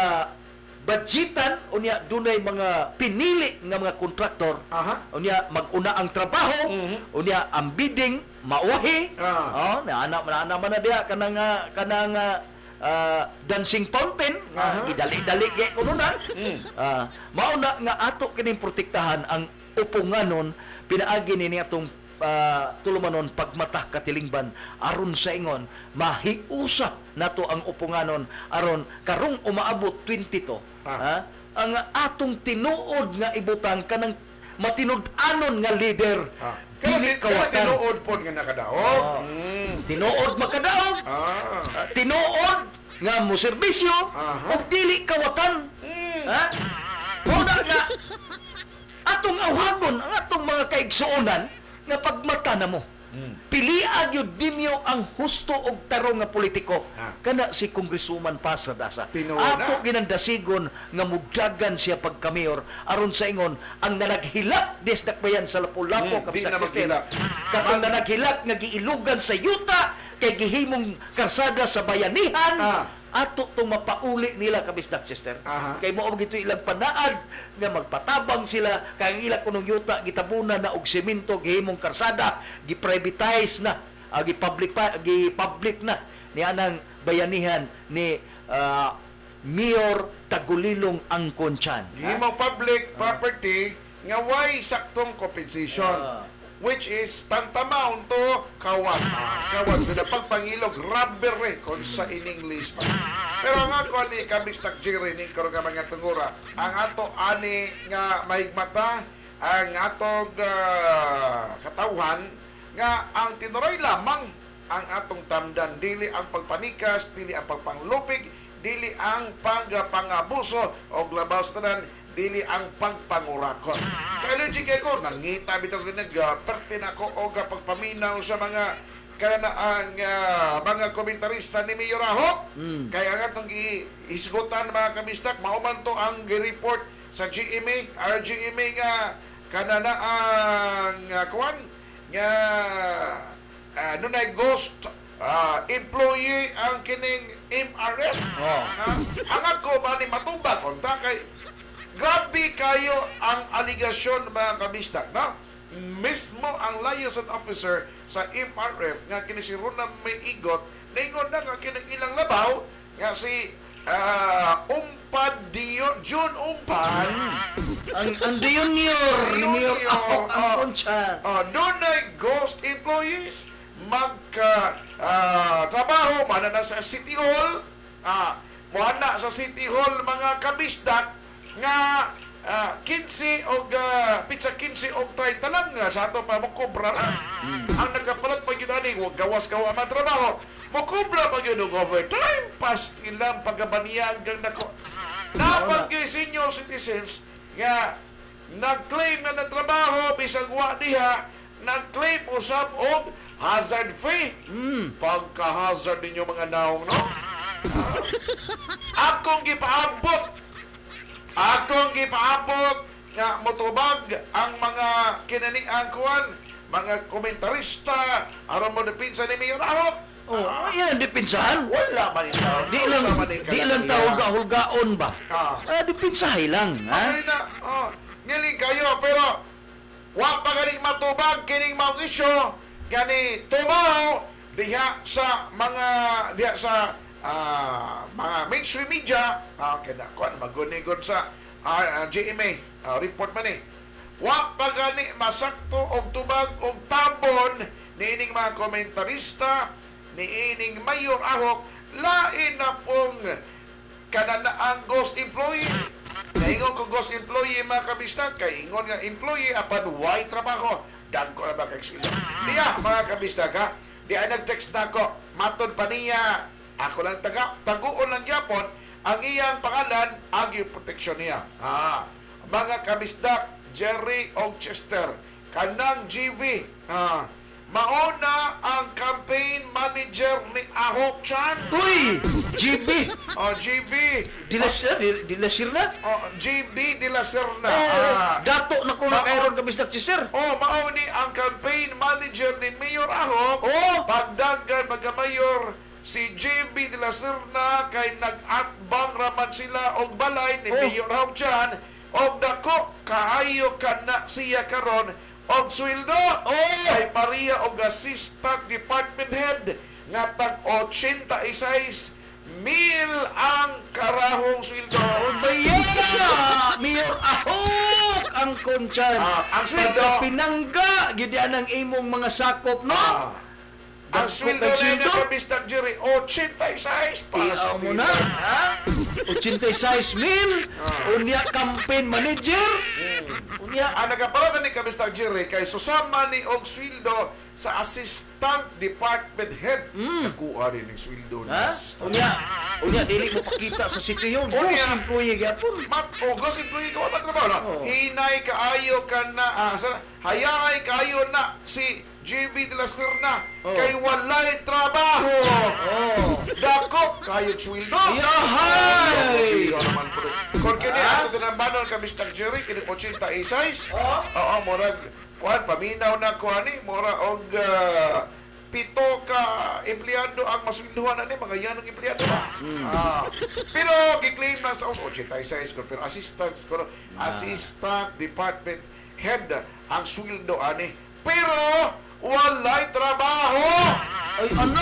budgetan unya dunay mga pinili nga mga kontraktor Aha. unya maguna ang trabaho Mhm. unya ang bidding mauwahi Ah. oh na anak na man na diha kanang ah, kanang ah, ah, dancing fountain nga Aha. gidali-dali gyud kuno na ah mao na nga ato kining protektahan ang upunganon pinaagi ni atong ah, tulumanon pagmatah katilingban aron sa ingon mahiusa nato ang upunganon aron karong umaabot twenty-two Ah. ha ang atong tinuod nga ibutang kanang matinud-anon nga leader Ah. Kaya dili kaya kawatan tinuod po nga nakadaog. Ah. Mm. tinuod makadaog Ah. ah, tinuod nga mo serbisyo Aha. ug dili kawatan Mm. ha muna nga atong awhagon ang atong mga kaigsuonan nga pagmata na mo pilia gyud ninyo ang husto og tarong nga politiko Ah. kana si Congresswoman Pasa Dasa Tinuod ato na. ginandasigon nga mudagan siya pagka-mayor aron sa ingon ang nanaghilak des dakbayan sa Lapu-Lapu Hmm, di na maghilak. katong nanaghilak nga giilugan sa yuta kay gihimong karsada sa bayanihan Ah. ato tong mapauli nila kabistak sister Aha. kay mao gito ilang panaad nga magpatabang sila kay ang ilang kunong yuta gitabunan na og semento gihimong karsada gi-privatize na uh, gi-public pa gi-public na ni anang bayanihan ni ah, Mayor Tagulilong Angkonchan. Gihimo public property nga way saktong compensation. Ah. Which is tantamount to kawat. Kawat na pagpangilog rubber eh, kung sa in English pa. Pero ang ako ni kabistak Jerry ni karon nga mga tungura, ang ato ani nga mahigmata ang atong ah, katawhan nga ang tinuray lamang ang atong tamdan dili ang pagpanikas, dili ang pagpanglupig, dili ang pagpangabuso o labas tanan dili ang pagpangurakot. Kaya logic ko, nangita bitaw ginag, pertin ako o pagpaminaw sa mga kana ang ah, mga komentarista ni Mayor Ahok. Mm. Kaya nga itong isgutan mga kabistak, mauman to ang report sa G M A, R G M A nga kana na ang uh, kuwan nga uh, nunay ghost ah, employee ang kining M R F. Oh. Ah, ang ako ba ni matubag unta kay grabe kayo ang aligasyon mga kabistak, no? Mismo ang liaison officer sa M R F nga kini si Ronald May Igot, naingon na nga kining ilang labaw nga si ah, Umpad Dion, June Umpad. ang ang junior ni Mayor Junior, Ahok ah, Angkonchan. ah, doon ay ghost employees magka ah, trabaho mana na sa City Hall, ah, muana sa City Hall mga kabisdak nga uh, fifteen og uh, pizza fifteen og thirty lang nga sa ato pa mo kobra lang. Ang nagkapalat pa yun ani, huwag gawas-gawa man trabaho. Mo kobra pa yun og overtime. Pas ilang pagkabaniyagang nako. Napag senior citizens nga nag-claim na ng trabaho bisag wa diha, nag-claim usab og hazard fee. Pagka-hazard ninyo mga naong, no? Akong gipaabot Akong gipaabot nga motubag ang mga kinani ang kuan, mga komentarista aron mo depinsa ni Mayor Ahok. Oh, yan ang dipinsahan. Wala man ito. Di lang, di lang tahulga-hulgaon ba? Ah. Ah, dipinsahay lang, ha? Ano na, oh, ngiling kayo, pero wa pa ganing matubag kining mga isyo, gani tumaw diha sa mga, diha sa ah, mga mainstream media, ah, kaya kuan, magunigod sa ah, G M A, ah, report man eh. Wa pa gani masakto og tubag og tabon niining mga komentarista, niining Mayor Ahok, lain na pong kananaang ghost employee. Naingon ko ghost employee mga kabista, kay ingon nga employee apan why trabaho. Dagko na ba kay eksweldo? Diya mga kabista ka, di ay nag-text na ako, matod pa niya, ako lang taga, taguon lang yapon, ang iyang pangalan, Agyo Protection niya. Ah, mga kabista, Jerry og Chester, kanang G V, ah, mauna ang campaign manager ni Ahok Chan. Uy! G B! Oh, G B. Dilasir, dilasir na? Oh, G B de la Serna. Oh, Ah. dato na kung Mao- nakairon ka, Mister Sister. Oh, mao ni ang campaign manager ni Mayor Ahok. Oh! Pagdagan magamayor si G B de la Serna kay nag-atbang raman sila og balay ni Oh. Mayor Ahok Chan og dako kaayo kana siya karon og sweldo. Oh! Kay pariya og assistant department head nga tag eighty-six mil ang karahong sweldo. Bayana! Mayor Ahok ang kontsan. Ah, ang sweldo. Pagka pinangga, gidyan ang imong mga sakop, no? Ah. Ang Dagko sweldo kay na sweldo? na Mister Jerry, eighty-six para Iya mo na, ha? eighty-six mil? Unya campaign manager? Unya, Ang nagaparada ni ka Mister Jerry kay susama ni og sweldo sa assistant department head. Nakuha rin ng sweldo ni ha? assistant. Unya, unya, dili mo pakita sa sitio yun. Unya. Boss, employee gyapon. Mat, o gos employee ka wala trabaho na. Oh. Hinay kaayo ka na, ah, sa, hayay kaayo na si G B de la Serna Oh. kay walay trabaho. Oh. Dako kayog sweldo. Yahay! Iyo naman po. Kung kini ato tinambanon ka Mister Jerry kini eighty-six. Oh. Oo, morag kuan paminaw na kuan ni mora og ah, pito ka empleyado ang masweldohan ani mga yanong empleyado ba. Ah. Pero gi-claim na sa eighty-six ko pero assistant ko assistant department head ang sweldo ani. Pero walay trabaho. Ay, ano?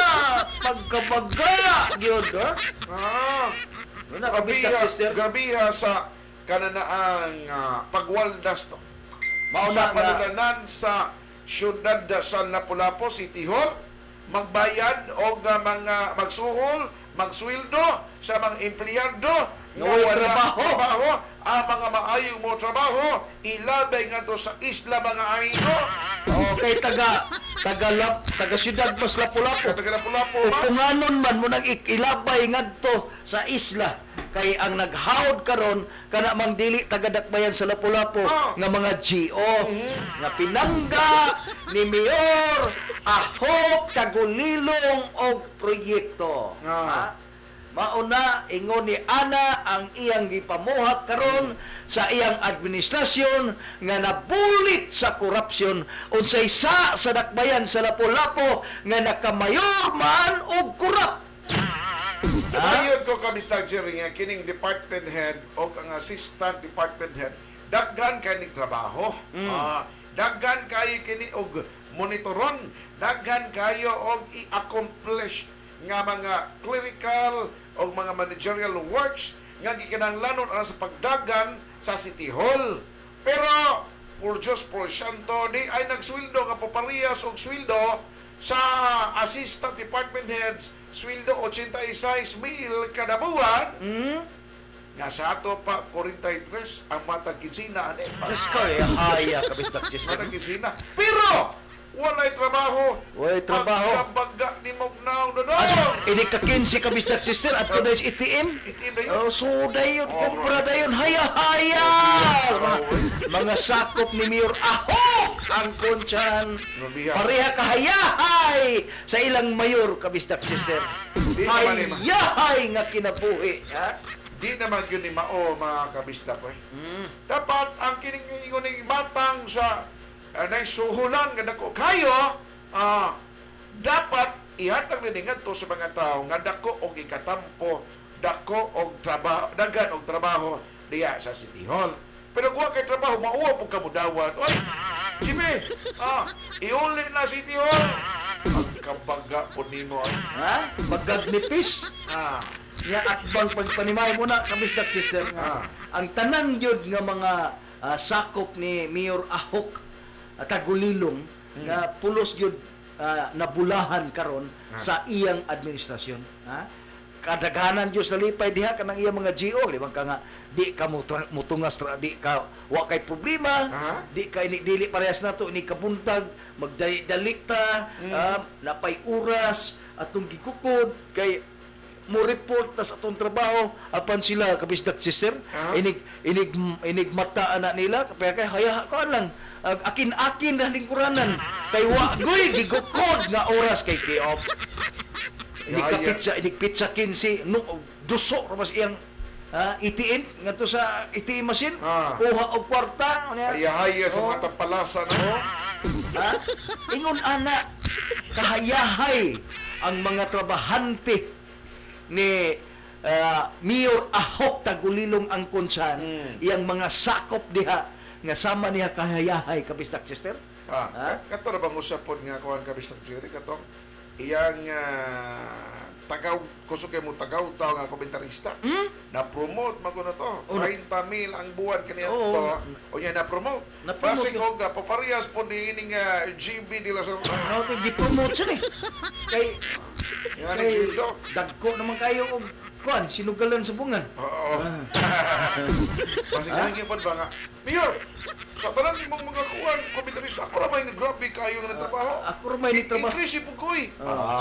Pagkabaga! Gyud, ha? Ah. Ano ka, Mister Grabiha, Sister? grabiha sa kananaang uh, pagwaldas to. Mauna Sa nga. panulanan sa syudad sa Lapu-Lapu City Hall, magbayad o uh, mga magsuhol, magsweldo sa mga empleyado Nga walang trabaho. trabaho, ang mga maayong mo trabaho, ilabay nga to sa isla mga amigo. Okay, taga, taga, lap, taga siyudad mas Lapu-Lapu. Kataga Lapu-Lapu O ba? kung anon man mo nang ilabay ngadto sa isla kay ang naghawd karon kana mang dili taga-dakbayan sa Lapu-Lapu Oh. nga mga G O nga pinangga ni Mayor Ahok Tagulilong og proyekto. Ah. Ha? Mauna ingon ni ana ang iyang gipamuhat karon sa iyang administrasyon nga nabulit sa korupsyon unsay sa sa dakbayan sa Lapu-Lapu nga nakamayor man og korap. Sayod ko ka Mister Jerry nga kining department head o ang assistant department head daghan kay ni trabaho. Ah, daghan kayo kini og monitoron, daghan kayo og i-accomplish nga mga clerical o mga managerial works nga gikinahanglanon ana sa pagdagan sa City Hall. Pero por Diyos por Santo di ay nagsweldo nga paparehas og sweldo sa assistant department heads, sweldo eighty-six mil kada buwan. Hmm? Nga sa ato pa forty-three ang matag kinsina ani pa. Just ko eh, haya ka Mister Sister. Matag kinsina. Pero walay trabaho. Walay trabaho. Pagkabaga ni Mognaw dodo. At ini ka kinsi ka Mister Sister at today's A T M. Itim na yun. Oh, suda yun, kumpra na yun, haya-haya! Mga, mga sakop ni Mayor Ahok ang kunsyan. Grabiha. Pareha ka hayahay sa ilang mayor ka, Mister Sister. Di naman, Emma. Hayahay nga kinabuhi. Ha? di naman yun ni Mao, mga kabisdak ko eh. Mm. Dapat ang kining ingon matang sa uh, naisuhulan nga dako kayo, ah, dapat ihatag ni ngadto sa mga tao nga dako og ikatampo, dako og trabaho, dagan og trabaho diya sa City Hall. Pero kung kay trabaho, mauwa po ka mo dawat. Oy, Jimmy, ah, iuli na City Hall. Pagkabaga po nimo ay. Ha? Paggagnipis. Ah, Nga akbang pagpanimay mo na, kabisdak sister, nga, ang tanan yun nga mga ah, sakop ni Mayor Ahok at Tagulilong nga pulos yun ah, nabulahan karon sa iyang administrasyon. Ha? Kadaghanan Diyos sa lipay diha kanang iyang mga G O, di ba ka nga di ka mutra- mutungas tra- di ka wa kay problema, Aha. di ka ini dili parehas nato ni kabuntag magdali ta, ah, napay oras atong gikukod kay mo report na sa atong trabaho apan sila kabisdak sister Ah. inig inig inig mata ana nila kaya kay haya ko lang ag- akin-akin na lingkuranan kay wa goy gigukod nga oras kay kiof inig Yaya. kapitsa inig pitsa kinsi no duso ra mas iyang ha itiin ngadto sa A T M machine Ah. kuha og kwarta nya. haya-haya sa Oh. mga tampalasan. No? Ha? Ingon ana kahayahay ang mga trabahante ni ah, Mayor Ahok Tagulilong ang kunsan iyang mga sakop diha nga sama niya kahayahay kabisdak sister. Ah, Ha? ka- kato na bang usapon nga kuhan kabisdak Jerry katong iyang uh, tagaw kusog kay mo tagaw tao nga komentarista. Na promote maguno to. Oh, na- thirty mil ang buwan kaniya Oo, to. na- O niya na promote. Na-promote Basi yun. ko ga paparehas po ni ining uh, G B de la Sor. Ano to gi-promote siya ni. Kay Yan ang kay sweldo. dagko naman kayo og kuan sinugalan sa bungan. Oo. Basi nga pa ba nga. Mayor, sa tanan nimong mga kuhan komentarista, ako ra may grabe kayo nga trabaho. Ako ra may nitrabaho. Increase po ko eh.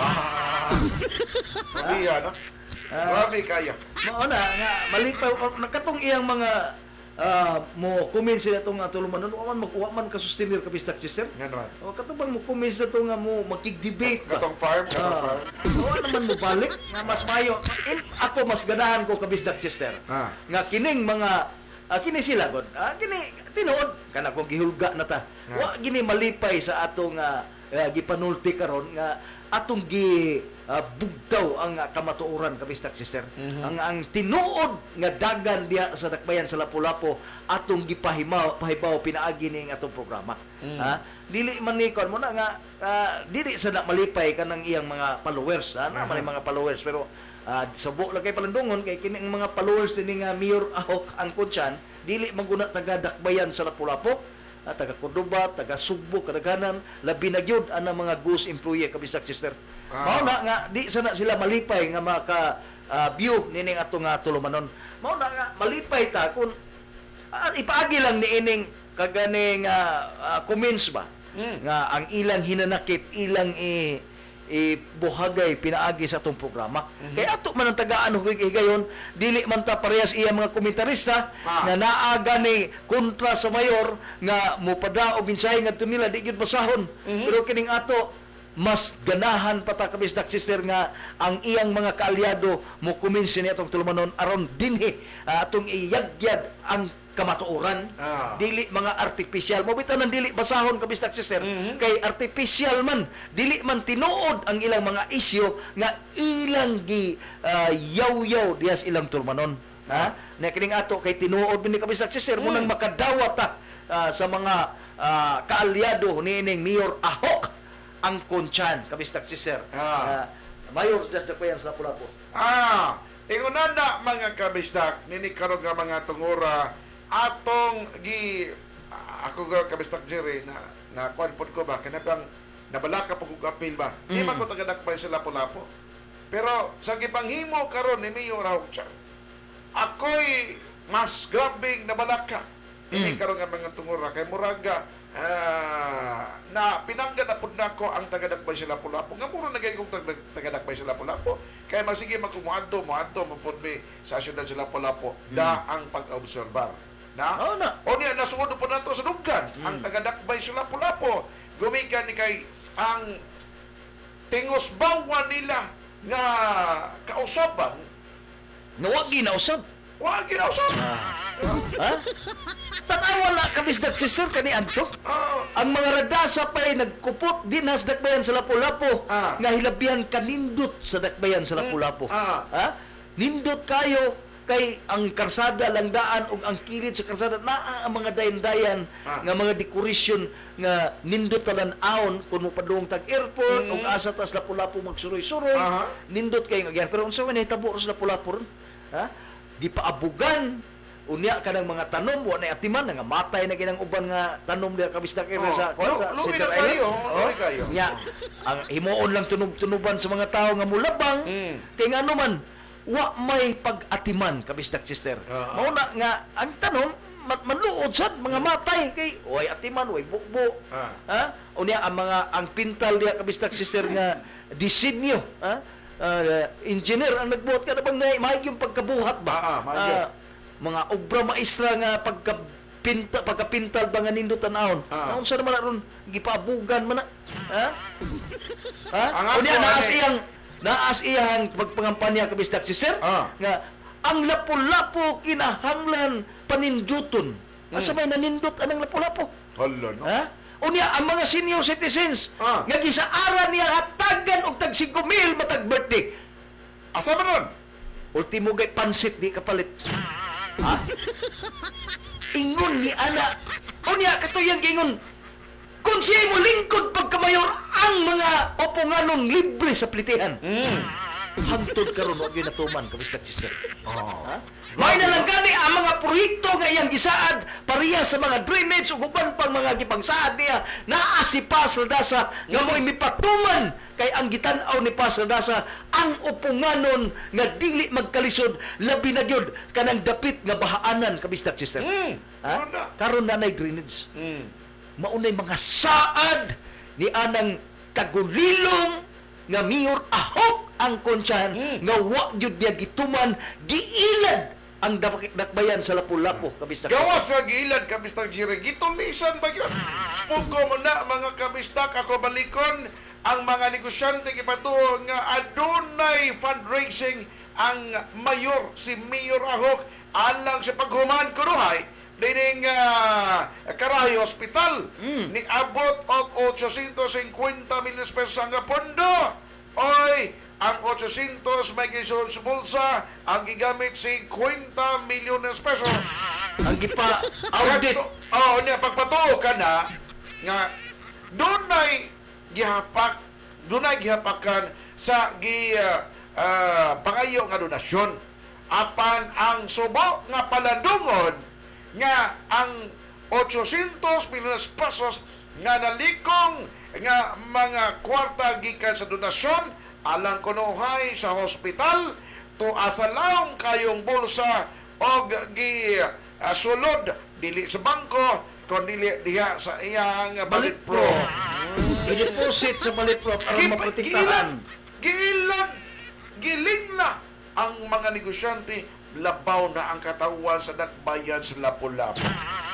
Ah. Grabe yan, no? Grabe kaya. Mao na nga malipaw nakatong iyang mga ah, mo comments sila tong atuluman no man magkuha man ka sustainer ka bistak sister. Nga naman. O katubang mo comments na to nga mo makig-debate ba. Katong farm, katong Ah, farm. oo naman mo balik nga mas mayo. In, ako mas ganahan ko ka bistak sister. Ah. Nga kining mga ah, kini sila god. Ah, kini tinuod kana kung gihulga na ta. Ah. Wa gini malipay sa atong ah, ah, gipanulti karon nga atong gi ah, bugtaw ang ah, kamatuoran kabistak sister. Ang ang tinuod nga dagan diha sa dakbayan sa Lapu-Lapu atong gipahimaw pahibaw pinaagi ning atong programa. Ha? Dili man ni kon mo na nga ah, dili sa na malipay kanang iyang mga followers, ha? Na man yung mga followers pero ah, sabo lang kay palandungon kay kining mga followers ni nga Mayor Ahok ang kuntsan dili maguna taga dakbayan sa Lapu-Lapu. Ah, taga Cordoba, taga Sugbo, kadaghanan, labi na gyud ang mga ghost employee kabistak sister. Ah. Mao na nga di sana sila malipay nga maka ah, view nining ato nga tulumanon. Mao na nga malipay ta kun ah, ipaagi lang ni ining kagani nga ah, comments ba nga ang ilang hinanakit ilang i ibuhagay pinaagi sa atong programa. Kaya ato man ang tagaan og higayon dili man ta parehas iya mga komentarista Ah. nga naaga ni kontra sa mayor nga mopadaog binsay ngadto nila di gyud basahon. Pero kining ato mas ganahan pa ta kabisdak sister nga ang iyang mga kaalyado mo kuminsi ni atong tulumanon aron dinhi ah, atong iyagyad ang kamatuoran. Ah. Dili mga artificial mo bitan ang dili basahon kabisdak sister kay artificial man dili man tinuod ang ilang mga isyu nga ilang gi ah, yaw-yaw dias ilang tulumanon. Ha? Na kining ato kay tinuod ni kabisdak sister mo nang makadawat ta ah, sa mga ah, kaalyado ni ining Mayor Ahok ang kuntsan kabistak sister. Ah. Ah, mayor das dakbayan sa Lapu-Lapu. Ah, ingunan na mga kabisdak, nini karon nga mga tungora atong gi ah, ako ga kabistak Jerry na na kuan pod ko ba kanabang nabalaka pag og appeal ba. Di man ko taga dakbayan sa Lapu-Lapu. Pero sa gipanghimo karon ni Mayor Ahok ako'y mas grabing nabalaka. Ini karon nga mga tungora kay muraga ah, na pinanggan na pud nako ang taga-dakbay sa Lapu-Lapu. Nga mura nagay kong tag- taga-dakbay sa Lapu-Lapu. Kaya masige magkumuadto, muadto mapod mi sa syudad sa Lapu-Lapu da ang pag-obserbar. Na? Oo na. O niya nasuod po nato sa dugan ang taga-dakbay sa Lapu-Lapu. Gumikan ni kay ang tingos bawan nila nga kausaban Nawagi na usab. Wa ginausap. Ha? Tanawa na kabisdak sister kani adto. Ah. Ang mga radasa pa'y nagkupot din sa dakbayan sa Lapu-Lapu Ah. nga hilabihan kanindot sa dakbayan sa Lapu-Lapu. Ah. Ha? Nindot kayo kay ang karsada lang daan ug ang kilid sa karsada naa ang mga dayan-dayan Ah. nga mga decoration nga nindot talan-aon kun mopadung tag airport ug asa tas Lapu-Lapu magsuroy-suroy. Aha. Nindot kay nga pero unsa man hitabo sa Lapu-Lapu ron? Ha? Di paabugan unya kanang mga tanom wa na atiman nga matay na ginang uban nga tanom diha kabisdak area Oh, sa lu- sa luwi Cedar na Island. kayo, Oh, luwi kayo. nya ang himuon lang tunog-tunuban sa mga tao nga mulabang Mm. kay ngano man wa may pag-atiman kabisdak sister. Ah, Mao na nga ang tanom man- manluod sad mga matay kay way atiman way bukbo. Ah. Ha? Unya ang mga ang pintal diha kabisdak sister nga disenyo, ha? Ah, engineer ang nagbuhat ka na bang na maayong yung pagkabuhat ba? Ah, ah, maayong. Ah, mga obra maestra nga pagkapinta pagkapintal ba nga nindot tan-aon. Ah. Unsa naman ron gipabugan man na? Ha? Ha? Ang Unya ako, naas ani- iyang naas iyang pagpangampanya kabisdak si sir Ah. nga ang Lapu-Lapu kinahanglan paninduton. Asa may nanindot anang Lapu-Lapu? Hala, no? Ha? Unya ang mga senior citizens Ah. nga gisaaran niya hatagan og tag five mil matag birthday. Asa man ron? Ultimo gay pansit di kapalit. Ha? Ingon ni ana. Unya katuyang ingon. Kung siya mo lingkod pagkamayor ang mga oponganon libre sa plitihan. Mm. Hangtod karon wa gyud natuman kabisdak sister. Oh. Ha? May na lang gani ang mga proyekto nga iyang gisaad pareha sa mga drainage ug uban pang mga gipangsaad niya naa si Pastor Dasa nga mo'y mipatuman kay ang gitan-aw ni Pastor Dasa ang upunganon nga dili magkalisod labi na gyud kanang dapit nga bahaanan kabisdak sister. Mm. Ha? Karon na. Karon na nay drainage. Mm. Maunay mga saad ni anang kagulilong nga Mayor Ahok ang konsahan Mm. nga wa gyud niya gituman giilad ang dak- dakbayan sa Lapu-Lapu kabisdak. Gawas sa gilad kabistak jire gitulisan ba yun? Spugo mo na mga kabistak ako balikon ang mga negosyante gipatuo nga adunay fundraising ang mayor si Mayor Ahok alang sa paghuman kuruhay dining uh, Karahay Hospital ni abot og eight hundred fifty million pesos ang pondo. Oy, ang eight hundred may gisulod sa bulsa, ang gigamit fifty million pesos. Ang gipa audit Oh, niya pagpatuo ka na nga dunay gihapak, dunay gihapakan sa gi uh, uh, pangayo nga donasyon. Apan ang subo nga paladungod nga ang eight hundred million pesos nga nalikong nga mga kwarta gikan sa donasyon alang kunuhay sa hospital to asalaw kayong bulsa og gi uh, sulod dili sa bangko kon dili diha sa iyang bulletproof. i-deposit sa bulletproof aron Giilad, maprotektahan. giilad, giling na ang mga negosyante labaw na ang katawan sa dakbayan sa Lapu-Lapu.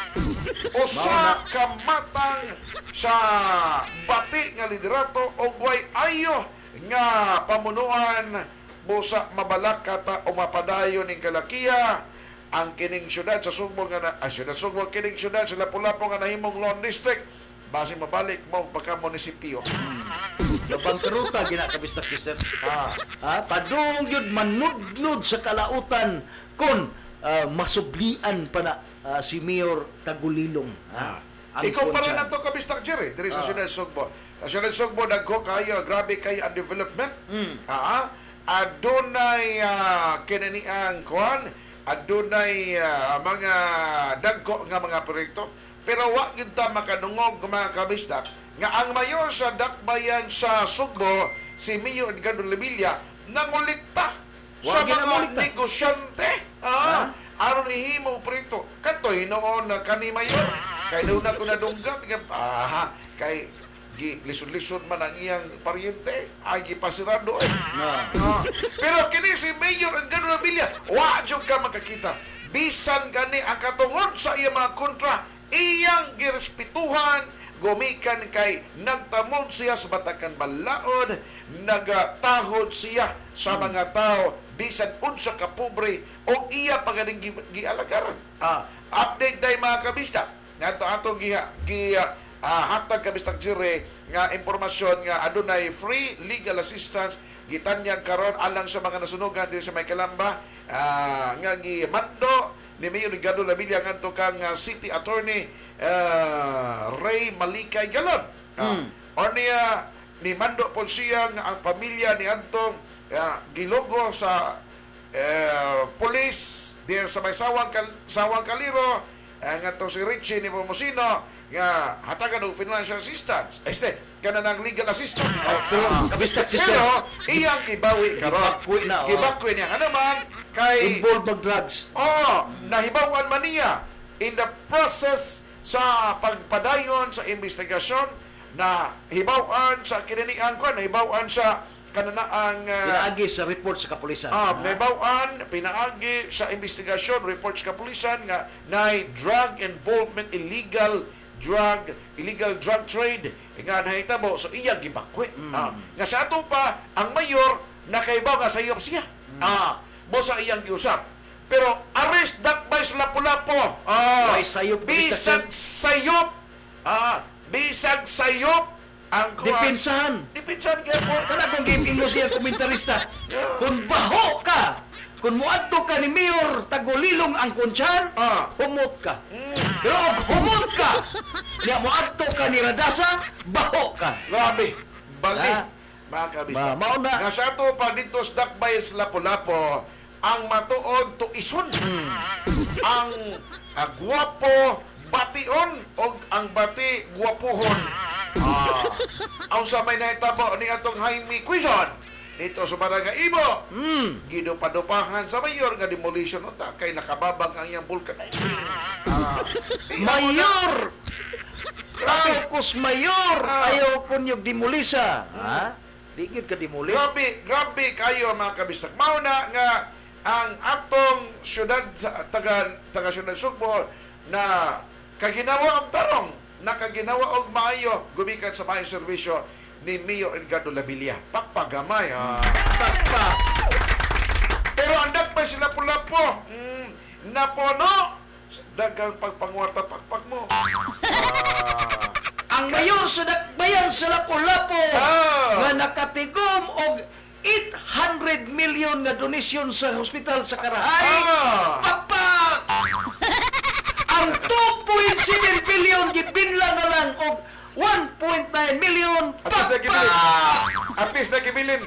Usa ka matang sa bati nga liderato o way ayo nga pamunuan busa mabalak kata o mapadayon ning kalakiya ang kining syudad sa Sugbo nga na, ah, syudad Sugbo kining syudad sa Lapu-Lapu nga nahimong Lawn District base mabalik mo pagka munisipyo. Labang karuta gina kabisdak sister. Ah, Ha? Padung yun manudnud sa kalautan kon ah, masublian pa na ah, si Mayor Tagulilong. Ha? Ang ikaw pala konsa. na to kabistak Jerry diri sa Ah. Syudad Sugbo. Sa Syudad Sugbo dagko kayo grabe kayo ang development. Mm. Ah, adunay uh, kinaniang kuan, adunay ah, mga dagko nga mga proyekto pero wa gyud ta makadungog mga kabistak nga ang mayor sa dakbayan sa Sugbo si Mayor Edgardo Levilla nangulikta sa Wa mga ginamulikta. negosyante. Ah, aron ihimo proyekto katoy noon na kani mayor kay doon na ko nadunggat nga aha kay gi lisod-lisod man ang iyang paryente ay gipasirado eh. Na. Ah, pero kini si Mayor Edgardo Levilla wa jud ka makakita bisan gani ang katungod sa iyang mga kontra iyang girespetuhan gumikan kay nagtamod siya sa Batakan Balaod nagatahod siya sa mga tao bisan unsa ka pobre o iya paganing gi- gialagaran. Ah, update day mga kabista. Nga ato gi gi uh, hatag kabistang Jire nga impormasyon nga adunay free legal assistance gitanyag karon alang sa mga nasunugan diri sa may Calamba, uh, nga gimando ni Mayor Edgardo Labilla ngadto kang uh, City Attorney uh, Ray Malikay Galon. Uh, mm. O niya ni mando po siya nga ang pamilya ni Antong uh, gilogo sa uh, police diyan sa may sawang kal sawang kaliro, uh, ngadto si Richie ni Pomosino nga hatagan og financial assistance. Este kana nang legal assistance. Pero kabistak sister. Pero iyang ibawi karon. Gibakwi na, oh. Gibakwi niya ano man kay Involved mag drugs. oh, nahibawan man niya in the process sa pagpadayon sa investigasyon na hibawan sa kinanian ko, nahibawan sa kananaang uh, Pinaagi sa report sa kapulisan. Ah, nahibawan, pinaagi sa investigasyon, report sa kapulisan nga na drug involvement, illegal drug, illegal drug trade, nga nahitabo. So, iya gibakwi. Mm. Ah, nga sa ato pa, ang mayor, nakaibaw nga sayop siya. Mm. Ah, mo sa iyang giusap. Pero, arrest dakbay sa lapu-lapo. Ah, May sayop. bisag sayop. Ah, bisag sayop. Ang kuha. Dipinsahan. Dipinsahan kaya po. Kana kung game English siya komentarista. Kung baho ka, kung muadto ka ni Mayor Tagulilong ang kunsyan, Ah. humot ka. Pero kung humot ka, niya muadto ka ni Radasa, baho ka. Grabe. Bali. Ah. Mga kabista. Ma- mauna. Nga sa ato pa dito sa Dakbay sa Lapu-Lapu, ang matuod to ison. Ang uh, guwapo bation o ang bati guwapuhon. Ah, ang sa may nahitabo ni atong Jaime Quizon dito sa Barangay Ibo. Mm. Gidupadupahan sa mayor nga demolition unta kay nakababag ang iyang vulcanizing. Ah, Mayor! Grabe. Ayaw kus mayor! Ah. Ayaw kun yung dimulisa. Ha? Digid ka dimulis? Grabe, grabe kayo mga kabistag. Mauna nga ang atong syudad sa taga taga syudad Sugbo na kaginawa og tarong, nakaginawa og maayo gumikan sa maayong serbisyo ni Mayor Edgardo Labilla. Pakpagamay ha. Pakpak. Pero andak pa sila pula-po. Mm, napuno dagang pagpangwarta pakpak mo. Ah. Ang mayor sa Dakbayan sa Lapu-Lapu Ah. nga nakatigom og eight hundred million nga donasyon sa hospital sa Karahay. Ah. Pakpak! Ang two point seven billion gibinlang na lang og one point nine million. Atis na kibilin. Pakpak! Atis na kibilin.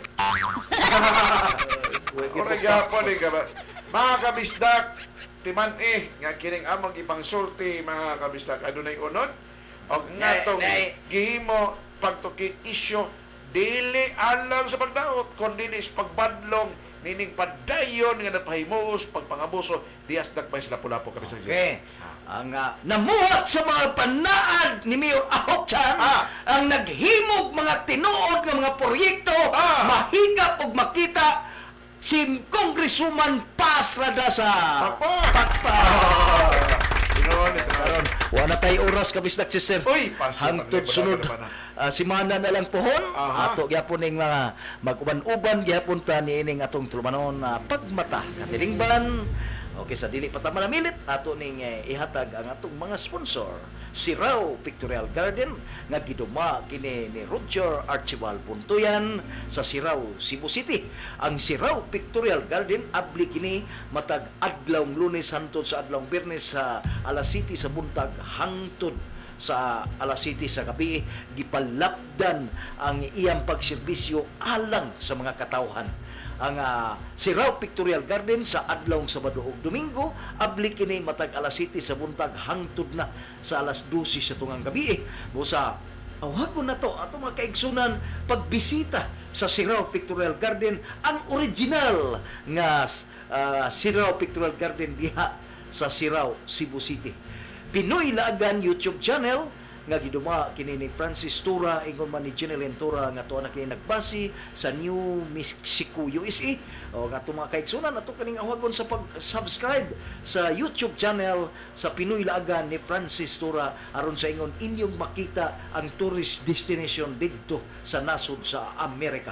Ora gyapon ni ka ba? Mga kabisdak, timan eh nga kining among ipangsulti mga kabisdak adunay unod og ngatong Nay, nay. gihimo pagtuki isyu dili alang sa pagdaot kundi is pagbadlong nining padayon nga napahimuos pagpangabuso dias Dakbay sa Lapu-Lapu kabisdak. Okay. Ang uh, namuhat sa mga panaad ni Mayor Ahok Chan, Ah. ang naghimog mga tinuod ng mga proyekto, Ah. mahigap og makita si Congresswoman Paz Radasa. Pakpak. Pakpak. Ginoon ito karon. Wala tayo oras kabisdak sister. Uy, paso Hangtod na- sunod na- na- uh, simana na lang pohon. Aha. Ato gyapon ning mga mag-uban-uban gyapon ta niining atong tulumanon na pagmata katilingban. Okay, sa dili pa ta manamilit, ato ning eh, ihatag ang atong mga sponsor. Siraw Pictorial Garden nga giduma kini ni Roger Archibald Buntuyan sa Siraw, Cebu City. Ang Siraw Pictorial Garden abli kini matag adlawng Lunes hangtod sa adlawng Biyernes sa alas siyete sa buntag hangtod sa alas siyete sa gabi. Gipalapdan ang iyang pagserbisyo alang sa mga katawhan. Ang uh, Siraw Pictorial Garden sa adlawng Sabado ug Domingo abli kini matag alas siyete sa buntag hangtod na sa alas dose sa tungang gabi. Busa awagon na to ato mga kaigsunan pagbisita sa Siraw Pictorial Garden, ang original nga uh, Siraw Pictorial Garden diha sa Siraw, Cebu City. Pinoy Laagan YouTube channel nga giduma kini ni Francis Tura ingon man ni Jeneline Tura nga tuwa na kini nagbasi sa New Mexico, U S A. O nga to mga kaigsunan ato kaning awagon sa pag-subscribe sa YouTube channel sa Pinoy Laagan ni Francis Tura aron sa ingon inyong makita ang tourist destination didto sa nasod sa Amerika.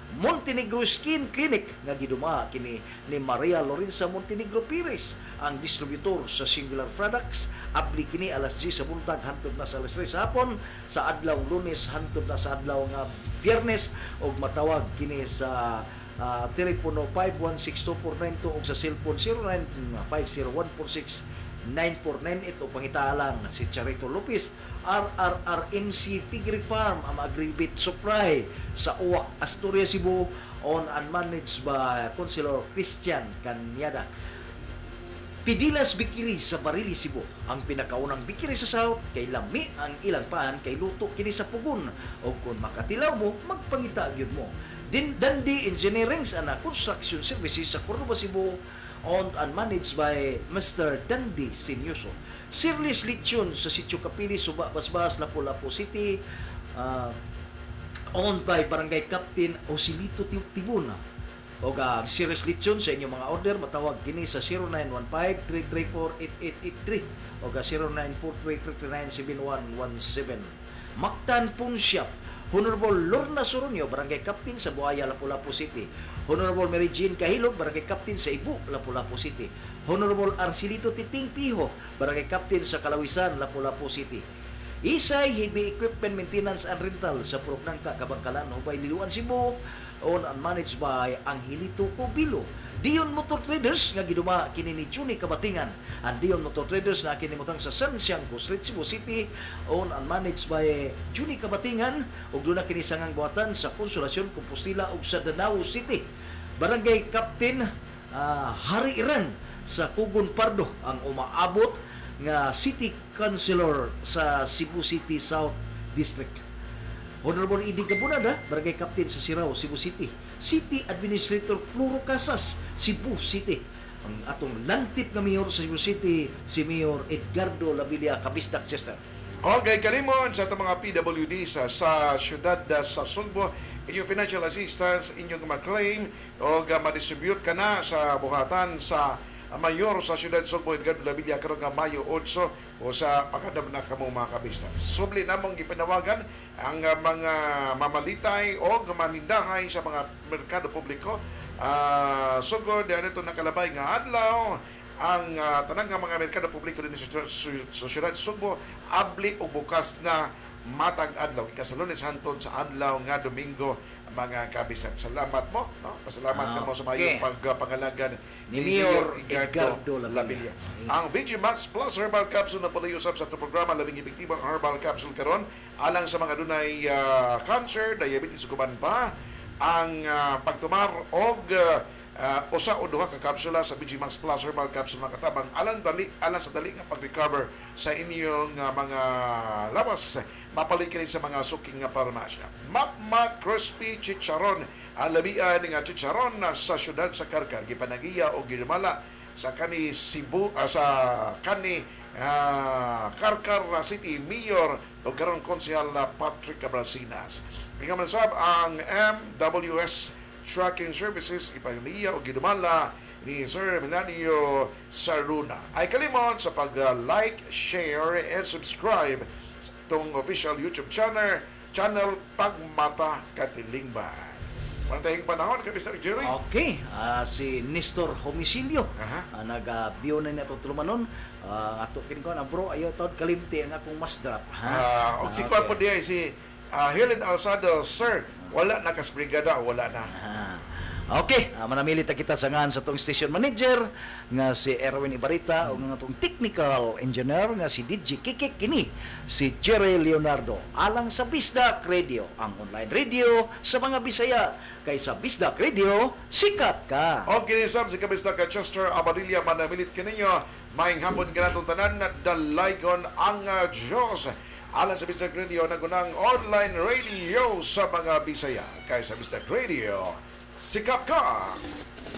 Montenegro Skin Clinic nga giduma kini ni Maria Lorenza Montenegro Pires ang distributor sa Singular Products. Abli kini alas diyes sa buntag hantod na sa alas tres sa hapon, sa adlaw Lunes hantod na sa adlaw nga Biyernes, og matawag kini sa uh, telepono five one six two four nine two og sa cellphone zero nine five zero one four six nine four nine eight o pangitaalang si Charito Lopez. R R R M C Piggery Farm ang agribit supply sa Uwak, Asturias, Cebu, owned and managed by Councilor Christian Canyada. Pidilas Bikiri sa Barili, Cebu, ang pinakaunang bikiri sa South, kay lami ang ilang paan kay luto kini sa pugon, o kung makatilaw mo magpangita gyud mo. Din Dandi Engineering ana construction services sa Córdoba, Cebu, owned and managed by Mister Dandi Sinyoso. Sirlis Lechon sa Sitio Kapili, Suba, Basbas, Lapu-Lapu City, uh, owned by Barangay Captain Osilito Tibuna. O uh, Sirlis Lechon sa inyong mga order, matawag kini sa zero nine one five three three four eight eight eight three o uh, zero nine four three three three nine seven one one seven. Mactan Pawn Shop, Honorable Lorna Soronio, Barangay Captain sa Buaya, Lapu-Lapu City. Honorable Mary Jean Kahilog, Barangay Captain sa Ibu, Lapu-Lapu City. Honorable Arcilito Titing Piho, Barangay Captain sa Kalawisan, Lapu-Lapu City. Isay Heavy Equipment Maintenance and Rental sa Puroknangka, Kabangkalan, Hubay, Liluan, Cebu, owned and managed by Angelito Cubilo. Dion Motor Traders nga giduma kini ni Juni Kabatingan. Ang Dion Motor Traders na kinimutang sa San Siangco Street, Cebu City, owned and managed by Juni Kabatingan, ug doon na kini sangang buhatan sa Konsolasyon, Compostela ug sa Danao City. Barangay Captain uh, Hari Iran sa Kugon Pardo ang umaabot nga City Councilor sa Cebu City South District. Honorable Idi Gabunada, Barangay Captain sa Sirao, Cebu City. City Administrator Floro Casas, Cebu City. Ang atong lantip nga mayor sa Cebu City, si Mayor Edgardo Lavilla Cabisdak Chester. Okay, kalimon sa itong mga P W D sa, sa syudad da, sa Sugbo, inyong financial assistance, inyong ma-claim o ma-distribute ka na sa buhatan sa mayor sa syudad Sugbo, Edgardo Lavilla, karon nga Mayo eight o sa pakadam na kamo mga kabistas. Subli namong gipanawagan ang uh, mga mamalitay o manindahay sa mga merkado publiko. Uh, sugod, yan ito nakalabay nga adlaw ang uh, tanang nga mga merkado publiko din sa, sa syudad Sugbo, abli o bukas na matag adlaw. Ikasalunes hantod sa adlaw nga Domingo, mga kabisat. Salamat mo, no? Pasalamat ah, ka mo sa okay. mayong pagpangalagan ni Mayor Edgardo Lavilla. Ang V G Max Plus Herbal Capsule na pala-usap sa itong programa, labing epektibang herbal capsule karon alang sa mga dunay uh, cancer, diabetes, guban pa ang uh, pagtumar og uh, uh, usa o duha ka kapsula sa V G Max Plus Herbal Capsule makatabang alang dali alang sa dali nga pag-recover sa inyong uh, mga lawas. Mapalit kanin sa mga suking nga parmasya. Makmak Crispy Chicharon, ang labian nga chicharon sa syudad sa Karkar, gipanagiya o ginumala sa kani Cebu, uh, sa kani uh, Karkar City Mayor o karon konsehal na Patrick Cabrasinas. Ikamasab ang M W S Tracking Services, ipanagiya o ginumala ni Sir Melanio Saruna. Ay kalimot sa pag-like, share, and subscribe sa itong official YouTube channel, channel Pagmata Katilingban. Pantayang panahon, Kabisar Jerry. Okay, uh, si Nestor Homicilio, Aha. uh, nag-bio na nato tulumanon. Uh, ato kin ko na bro, ayo tawad kalimti ang akong masdrap. Uh, og si Kwan po diya, si uh, Helen Alsado, Sir, wala na kasbrigada, wala na. Ah. Okay, uh, manamili ta kita sa ngan sa tong station manager nga si Erwin Ibarita o nga tong technical engineer nga si D J Kikik kini si Jerry Leonardo alang sa Bisdak Radio, ang online radio sa mga Bisaya. Kay sa Bisdak Radio, sikat ka. O kinisab si Kabisdak ka Chester Abadilla, manamilit kaninyo maing hapon kanatong tanan na dalaygon ang uh, Diyos. Alang sa Bisdak Radio, nagunang online radio sa mga Bisaya. Kay sa Bisdak Radio, sikap ka!